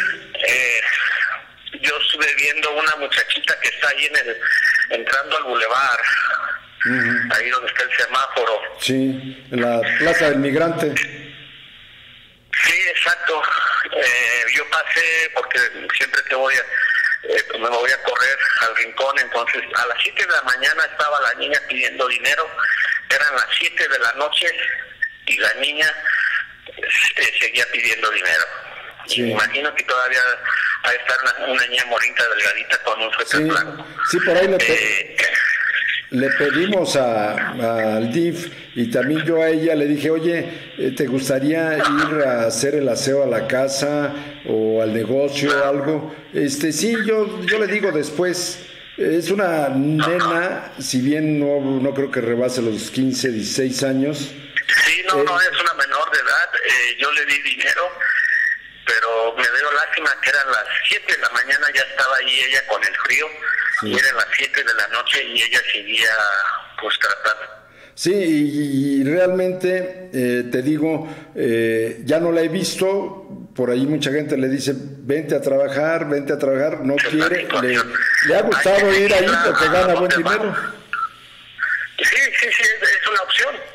Yo estuve viendo una muchachita que está ahí entrando al bulevar, ahí donde está el semáforo. Sí, en la Plaza del Migrante. Sí, exacto. Yo pasé, porque siempre me voy a correr al rincón, entonces a las 7 de la mañana estaba la niña pidiendo dinero, eran las 7 de la noche y la niña seguía pidiendo dinero. Sí. Me imagino que todavía va a estar una niña morita, delgadita, con un suéter blanco. Sí, por ahí le pedimos al DIF, y también yo a ella le dije, oye, ¿te gustaría ir a hacer el aseo a la casa o al negocio o algo? Sí, yo le digo después. Es una nena, si bien no creo que rebase los 15, 16 años. Sí, no es una menor de edad. Yo le di dinero, pero me dio lástima que eran las 7 de la mañana, ya estaba ahí ella con el frío, y eran las 7 de la noche y ella seguía pues tratando. Sí, y realmente te digo, ya no la he visto. Por ahí mucha gente le dice, vente a trabajar, no quiere. Le ha gustado ir ahí porque gana buen dinero. Sí, es una opción.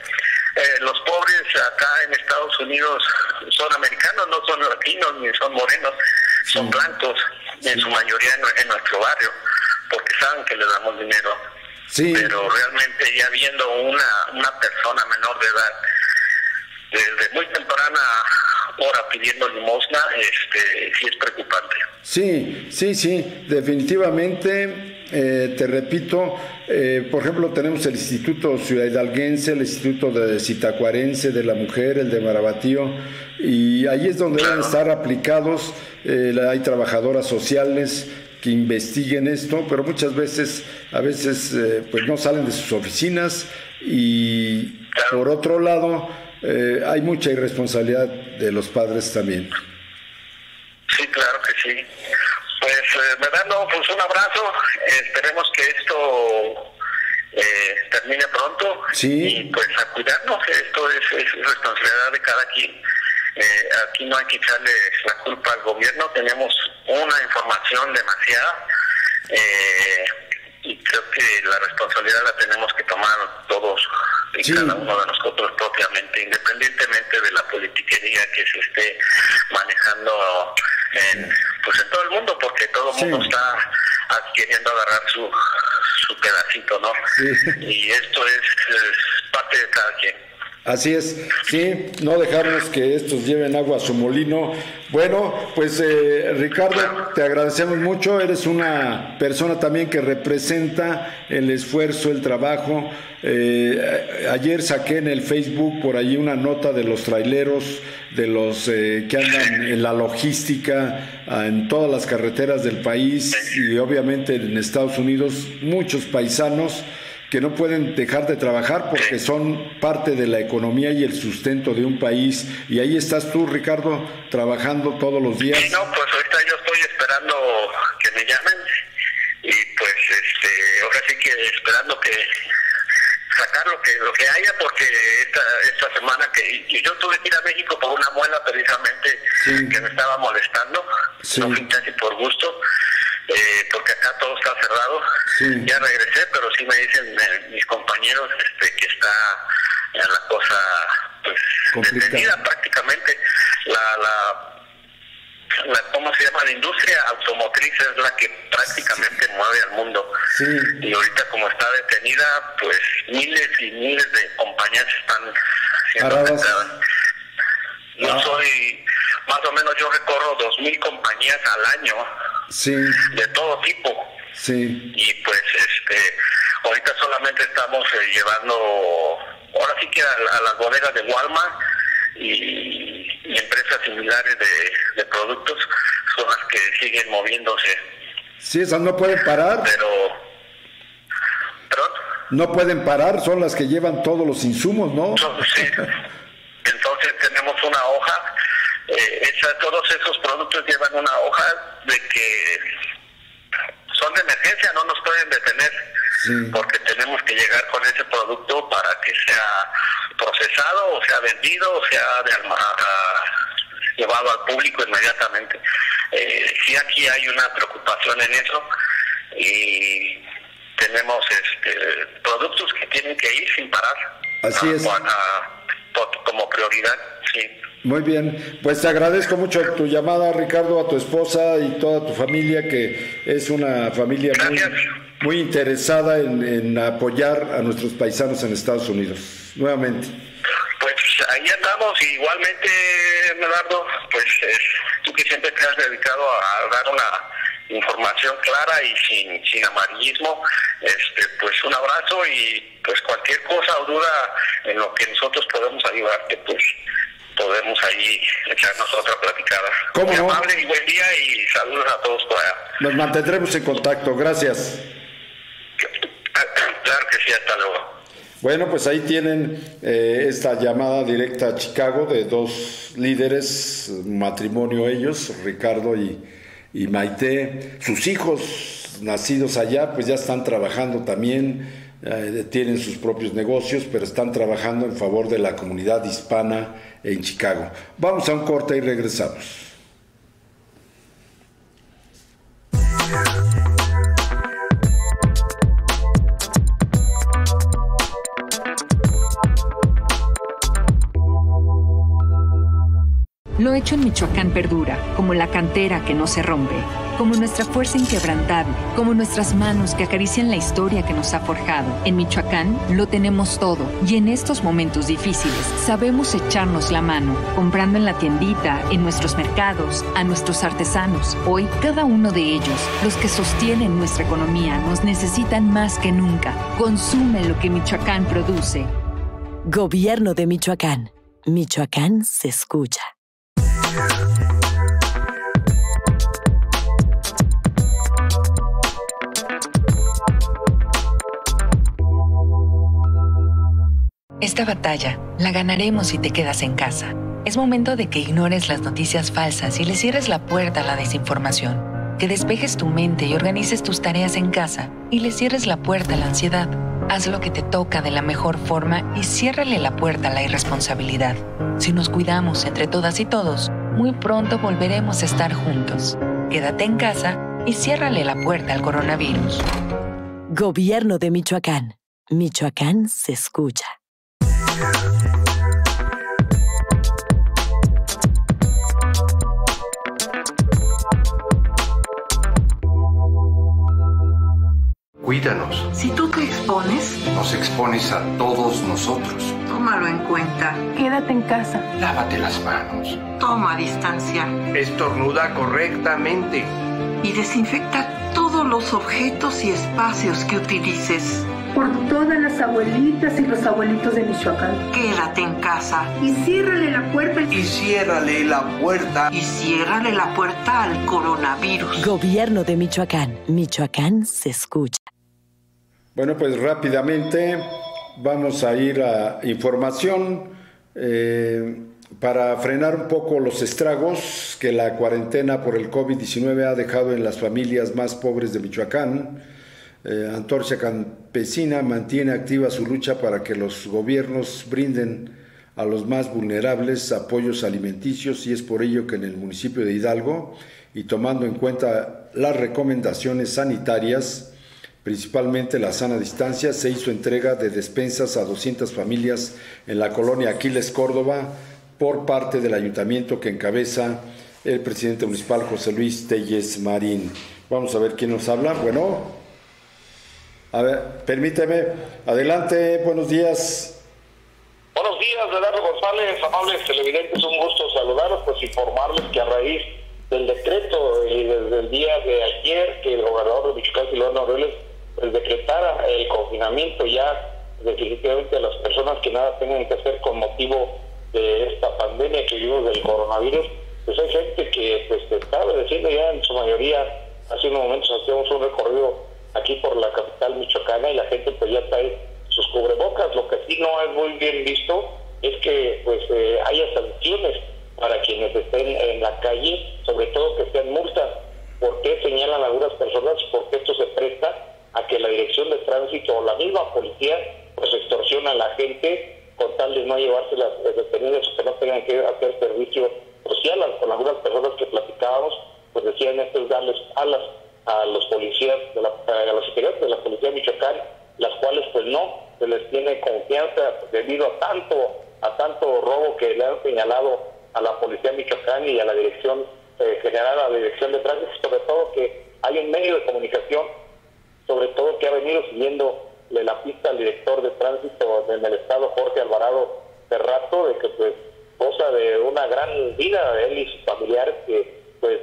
Los pobres acá en Estados Unidos son americanos, no son latinos ni son morenos, son blancos, en su mayoría en nuestro barrio, porque saben que les damos dinero. Sí. Pero realmente ya viendo una persona menor de edad, desde muy temprana hora pidiendo limosna, sí es preocupante. Sí, definitivamente. Te repito, por ejemplo, tenemos el Instituto Ciudad Hidalguense, el Instituto de Zitácuarense de la Mujer, el de Marabatío, y ahí es donde deben estar aplicados. Hay trabajadoras sociales que investiguen esto, pero muchas veces, pues no salen de sus oficinas, y por otro lado, hay mucha irresponsabilidad de los padres también. Sí, claro que sí. Pues, Bernardo, pues un abrazo. Esperemos que esto termine pronto. Sí. Y pues a cuidarnos. Esto es responsabilidad de cada quien. Aquí no hay que echarle la culpa al gobierno. Tenemos una información demasiada. Y creo que la responsabilidad la tenemos que tomar todos y cada uno de nosotros propiamente, independientemente de la politiquería que se esté manejando en todo el mundo, porque todo el mundo está queriendo agarrar su pedacito, ¿no? Sí. Y esto es parte de cada quien. Así es, sí, no dejarnos que estos lleven agua a su molino. Bueno, pues Ricardo, te agradecemos mucho, eres una persona también que representa el esfuerzo, el trabajo. Ayer saqué en el Facebook por allí una nota de los traileros, de los que andan en la logística en todas las carreteras del país, y obviamente en Estados Unidos muchos paisanos que no pueden dejar de trabajar porque son parte de la economía y el sustento de un país. Y ahí estás tú, Ricardo, trabajando todos los días. Sí, no, pues ahorita yo estoy esperando que me llamen, y pues ahora sí que esperando que sacar lo que haya, porque esta semana y yo tuve que ir a México por una muela precisamente que me estaba molestando, no fui casi por gusto. Porque acá todo está cerrado. Ya regresé, pero sí me dicen mis compañeros que está la cosa pues detenida prácticamente. ¿Cómo se llama? La industria automotriz es la que prácticamente mueve al mundo. Y ahorita como está detenida, pues miles y miles de compañías están siendo afectadas. Más o menos yo recorro 2,000 compañías al año. De todo tipo. Y pues ahorita solamente estamos llevando, ahora sí que a las bodegas de Walmart y empresas similares de productos son las que siguen moviéndose. Sí, esas no pueden parar. ¿Perdón? No pueden parar, son las que llevan todos los insumos, ¿no? Sí. Entonces tenemos una hoja. Todos esos productos llevan una hoja de que son de emergencia, no nos pueden detener, porque tenemos que llegar con ese producto para que sea procesado, o sea vendido, o sea llevado al público inmediatamente. Sí, aquí hay una preocupación en eso, y tenemos productos que tienen que ir sin parar. Así es. Como prioridad, sí. Muy bien, pues te agradezco mucho tu llamada, Ricardo, a tu esposa y toda tu familia, que es una familia muy interesada en apoyar a nuestros paisanos en Estados Unidos. Nuevamente. Pues ahí andamos, igualmente, Eduardo, pues tú que siempre te has dedicado a dar una información clara y sin amarillismo, pues un abrazo, y pues cualquier cosa o duda en lo que nosotros podemos ayudarte, pues podemos ahí echarnos otra platicada. ¿Cómo no? Muy amable y buen día, y saludos a todos por allá. Nos mantendremos en contacto, gracias. Claro que sí, hasta luego. Bueno, pues ahí tienen esta llamada directa a Chicago de dos líderes, matrimonio ellos, Ricardo y Maite. Sus hijos nacidos allá pues ya están trabajando también, tienen sus propios negocios, pero están trabajando en favor de la comunidad hispana en Chicago. Vamos a un corte y regresamos. Lo hecho en Michoacán perdura, como la cantera que no se rompe, como nuestra fuerza inquebrantable, como nuestras manos que acarician la historia que nos ha forjado. En Michoacán lo tenemos todo, y en estos momentos difíciles sabemos echarnos la mano, comprando en la tiendita, en nuestros mercados, a nuestros artesanos. Hoy, cada uno de ellos, los que sostienen nuestra economía, nos necesitan más que nunca. Consume lo que Michoacán produce. Gobierno de Michoacán. Michoacán se escucha. Esta batalla la ganaremos si te quedas en casa. Es momento de que ignores las noticias falsas y le cierres la puerta a la desinformación. Que despejes tu mente y organices tus tareas en casa y le cierres la puerta a la ansiedad. Haz lo que te toca de la mejor forma y ciérrale la puerta a la irresponsabilidad. Si nos cuidamos entre todas y todos, muy pronto volveremos a estar juntos. Quédate en casa y ciérrale la puerta al coronavirus. Gobierno de Michoacán. Michoacán se escucha. Cuídanos. Si tú te expones, nos expones a todos nosotros. Tómalo en cuenta. Quédate en casa. Lávate las manos. Toma distancia. Estornuda correctamente. Y desinfecta todos los objetos y espacios que utilices. Por todas las abuelitas y los abuelitos de Michoacán. Quédate en casa. Y ciérrale la puerta. Y ciérrale la puerta. Y ciérrale la puerta al coronavirus. Gobierno de Michoacán. Michoacán se escucha. Bueno, pues rápidamente vamos a ir a información para frenar un poco los estragos que la cuarentena por el COVID-19 ha dejado en las familias más pobres de Michoacán. Antorcha Campesina mantiene activa su lucha para que los gobiernos brinden a los más vulnerables apoyos alimenticios, y es por ello que en el municipio de Hidalgo, y tomando en cuenta las recomendaciones sanitarias, principalmente la sana distancia, se hizo entrega de despensas a 200 familias en la colonia Aquiles Córdoba por parte del ayuntamiento que encabeza el presidente municipal José Luis Telles Marín. Vamos a ver quién nos habla. Bueno, a ver, permíteme. Adelante, buenos días. Buenos días, Leonardo González, amables televidentes, un gusto saludarlos, pues informarles que a raíz del decreto y desde el día de ayer que el gobernador de Michoacán, Silvano Aureoles, pues decretara el confinamiento ya definitivamente a las personas que nada tengan que hacer con motivo de esta pandemia que vivimos del coronavirus, pues hay gente que pues está obedeciendo ya en su mayoría. Hace unos momentos hacíamos un recorrido aquí por la capital michoacana y la gente pues ya trae sus cubrebocas. Lo que sí no es muy bien visto es que pues haya sanciones para quienes estén en la calle, sobre todo que sean multas. ¿Por qué señalan algunas personas? Porque esto se presta a que la dirección de tránsito o la misma policía pues extorsiona a la gente con tal de no llevárselas detenidas o que no tengan que hacer servicio social. Con algunas personas que platicábamos pues decían esto es darles alas a los policías, a los integrantes de la policía de Michoacán, las cuales pues no se les tiene confianza debido a tanto robo que le han señalado a la policía de Michoacán y a la dirección general, a la dirección de tránsito, sobre todo que hay un medio de comunicación, sobre todo que ha venido siguiendo la pista al director de tránsito en el estado, Jorge Alvarado Cerrato, de que pues goza de una gran vida, él y sus familiares que pues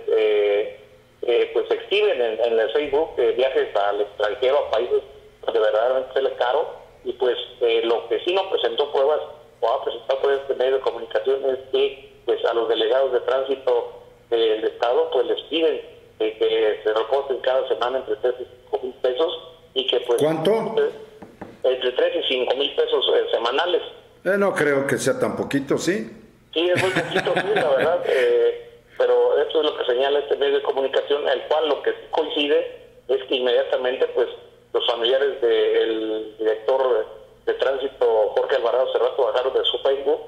exhiben en el Facebook viajes al extranjero, a países donde verdaderamente se les caro, y pues lo que sí no presentó pruebas o ha presentado por este medio de comunicación es que pues a los delegados de tránsito del estado pues les piden que se reporten cada semana entre 3 y 5 mil pesos y que pues... ¿Cuánto? Entre 3 y 5 mil pesos semanales. No creo que sea tan poquito, ¿sí? Sí, es muy poquito, sí, la verdad, pero esto es lo que señala este medio de comunicación, el cual lo que coincide es que inmediatamente pues los familiares del director de tránsito Jorge Alvarado Cerrato bajaron de su Facebook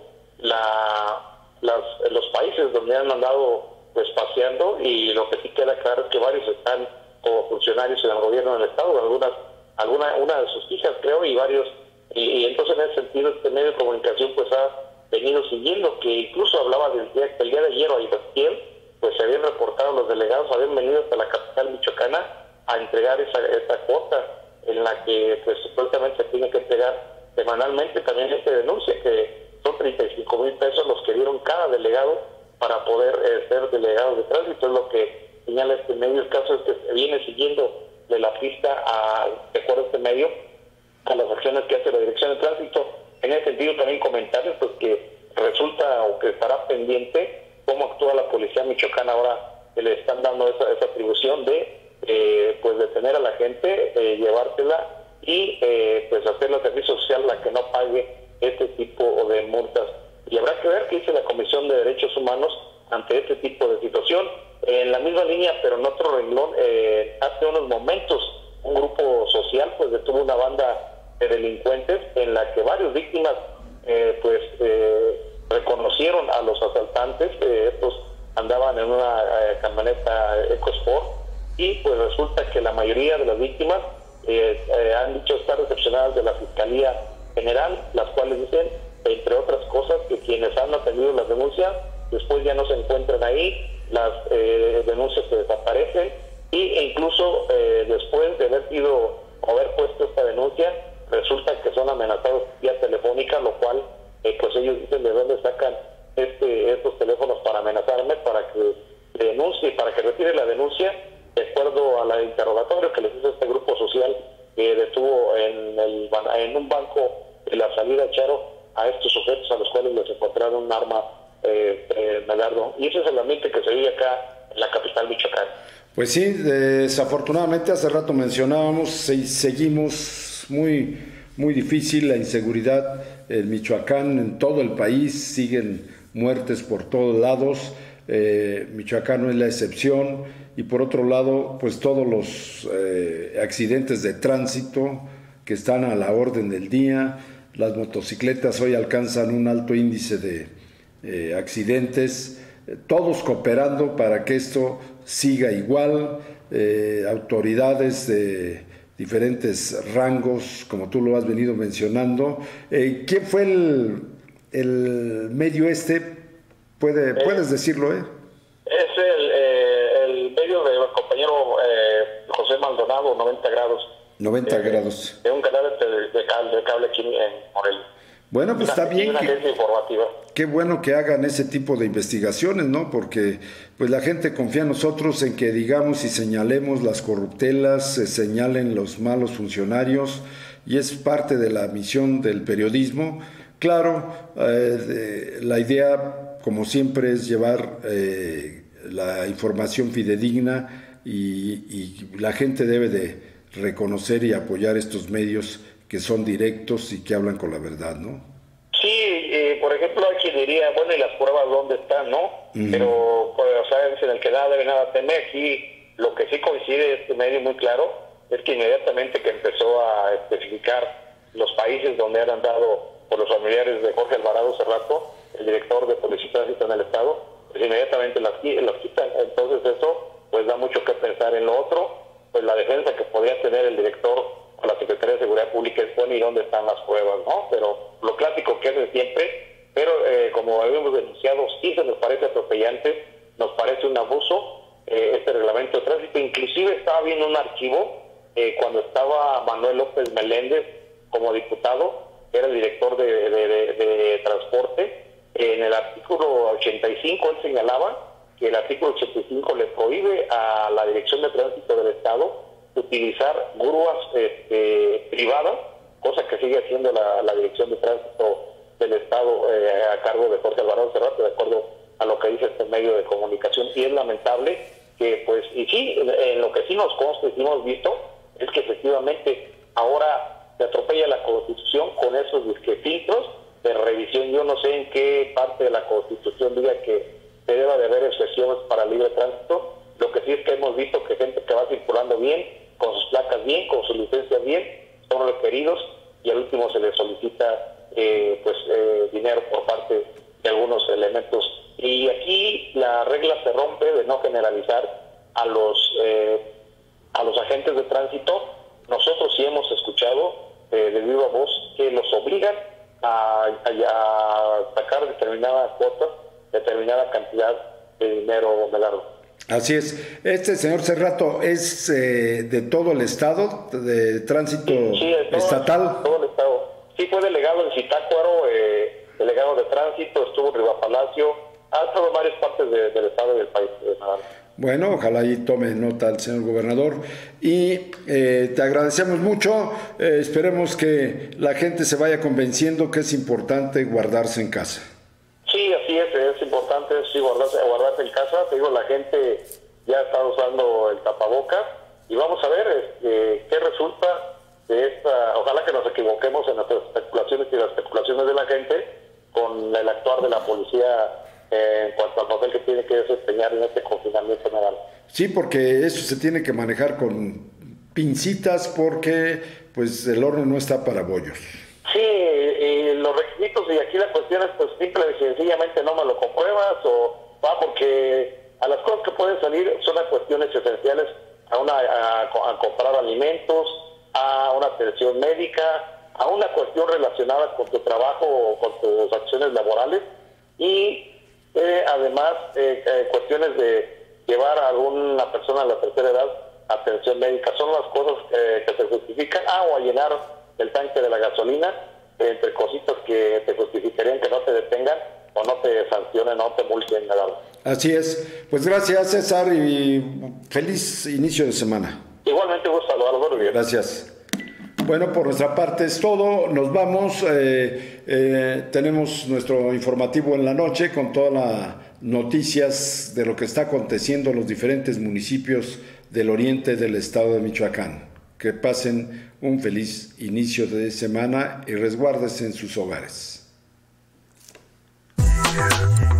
los países donde han andado pues paseando, y lo que sí queda claro es que varios están como funcionarios en el gobierno del estado, una de sus hijas creo, y varios, y entonces en ese sentido este medio de comunicación pues ha venido siguiendo, que incluso hablaba del día de ayer o ayer, pues se habían reportado los delegados, habían venido hasta la capital michoacana a entregar esa cuota en la que pues supuestamente se tiene que entregar semanalmente. También se denuncia que son 35,000 pesos los que dieron cada delegado para poder ser delegados de tránsito. Es lo que señala este medio. El caso es que se viene siguiendo de la pista de acuerdo a este medio, a las acciones que hace la Dirección de Tránsito. En ese sentido también comentarles pues que resulta o que estará pendiente cómo actúa la policía michoacana ahora que le están dando esa atribución de pues detener a la gente, llevársela y pues hacer la servicio social la que no pague este tipo de multas. Y habrá que ver qué dice la Comisión de Derechos Humanos ante este tipo de situación. En la misma línea, pero en otro renglón, hace unos momentos un grupo social pues detuvo una banda de delincuentes en la que varias víctimas reconocieron a los asaltantes. Estos andaban en una camioneta EcoSport y pues resulta que la mayoría de las víctimas han dicho estar recepcionadas de la Fiscalía General, las cuales dicen, entre otras cosas, que quienes han atendido las denuncias después ya no se encuentran ahí, las denuncias se desaparecen e incluso después de haber puesto esta denuncia, resulta que son amenazados vía telefónica, lo cual pues ellos dicen de dónde sacan estos teléfonos para amenazarme, para que denuncie, para que retire la denuncia, de acuerdo a la interrogatorio que les hizo este grupo social que detuvo en un banco de la salida de Charo a estos sujetos a los cuales les encontraron un arma Medardo. Y ese es el ambiente que se vive acá en la capital michoacana. Pues sí, desafortunadamente hace rato mencionábamos, seguimos muy difícil la inseguridad en Michoacán, en todo el país, siguen muertes por todos lados, Michoacán no es la excepción, y por otro lado, pues todos los accidentes de tránsito que están a la orden del día, las motocicletas hoy alcanzan un alto índice de accidentes, todos cooperando para que esto siga igual, autoridades de diferentes rangos, como tú lo has venido mencionando. ¿Quién fue el medio ¿Puedes decirlo, Es el medio del compañero José Maldonado, 90 grados. 90 grados. Es un canal de cable aquí en Morelia. Bueno, pues está bien. Una agencia informativa. Qué bueno que hagan ese tipo de investigaciones, ¿no? Porque pues la gente confía en nosotros en que digamos y señalemos las corruptelas, se señalen los malos funcionarios, y es parte de la misión del periodismo. Claro, la idea, como siempre, es llevar la información fidedigna y la gente debe de reconocer y apoyar estos medios que son directos y que hablan con la verdad, ¿no? Sí, por ejemplo, hay quien diría, bueno, ¿y las pruebas dónde están, no? Pero, pues, o sea, dicen el que nada debe nada temer. Aquí lo que sí coincide este medio muy claro es que inmediatamente que empezó a especificar los países donde han andado por los familiares de Jorge Alvarado hace rato, el director de Policía y Tránsito en el Estado, pues inmediatamente las quitan. Entonces eso pues da mucho que pensar. En lo otro, pues la defensa que podría tener el director o la Secretaría de Seguridad Pública es, bueno, ¿y dónde están las pruebas, no? Pero lo clásico que hacen siempre, pero como habíamos denunciado, sí se nos parece atropellante, nos parece un abuso este reglamento de tránsito. Inclusive estaba viendo un archivo cuando estaba Manuel López Meléndez como diputado, que era el director de transporte. En el artículo 85 él señalaba que el artículo 85 le prohíbe a la Dirección de Tránsito del Estado utilizar grúas privadas, cosa que sigue haciendo la Dirección de Tránsito del Estado a cargo de Jorge Alvarado Cerrato, de acuerdo a lo que dice este medio de comunicación. Y es lamentable que, pues, y sí, en lo que sí nos consta y sí hemos visto, es que efectivamente ahora se atropella la Constitución con esos filtros de revisión. Yo no sé en qué parte de la Constitución diga que se deba de haber excepciones para libre tránsito. Lo que sí es que hemos visto que gente que va circulando bien, con sus placas bien, con su licencia bien, son requeridos y al último se les solicita dinero por parte de algunos elementos. Y aquí la regla se rompe de no generalizar a los agentes de tránsito. Nosotros sí hemos escuchado de viva voz que los obligan a sacar determinada cuota, determinada cantidad de dinero, Medardo. Así es. Señor Cerrato, ¿es de todo el estado, de tránsito estatal? Todo el estado. Sí, fue delegado en Zitácuaro, delegado de tránsito, estuvo en Rivapalacio, ha estado en varias partes del estado y del país. Bueno, ojalá ahí tome nota el señor gobernador y te agradecemos mucho. Esperemos que la gente se vaya convenciendo que es importante guardarse en casa. Sí, así es importante sí, guardarse en casa. Te digo, la gente ya está usando el tapabocas y vamos a ver qué resulta de esta. Ojalá que nos equivoquemos en nuestras especulaciones y las especulaciones de la gente con el actuar de la policía en cuanto al papel que tiene que desempeñar en este confinamiento general. Sí, porque eso se tiene que manejar con pincitas porque pues el horno no está para bollos. Sí, y los requisitos, y aquí la cuestión es pues simple y sencillamente no me lo compruebas porque a las cosas que pueden salir son a cuestiones esenciales a comprar alimentos, a una atención médica, a una cuestión relacionada con tu trabajo o con tus acciones laborales y además cuestiones de llevar a alguna persona a la tercera edad a atención médica. Son las cosas que se justifican, o a llenar el tanque de la gasolina, entre cositas que te justificarían que no te detengan o no te sancionen, no te multen, nada. Así es. Pues gracias, César, y feliz inicio de semana. Igualmente, gusto saludarlos. Muy bien. Gracias. Bueno, por nuestra parte es todo. Nos vamos. Tenemos nuestro informativo en la noche con todas las noticias de lo que está aconteciendo en los diferentes municipios del oriente del estado de Michoacán. Que pasen un feliz inicio de semana y resguárdense en sus hogares.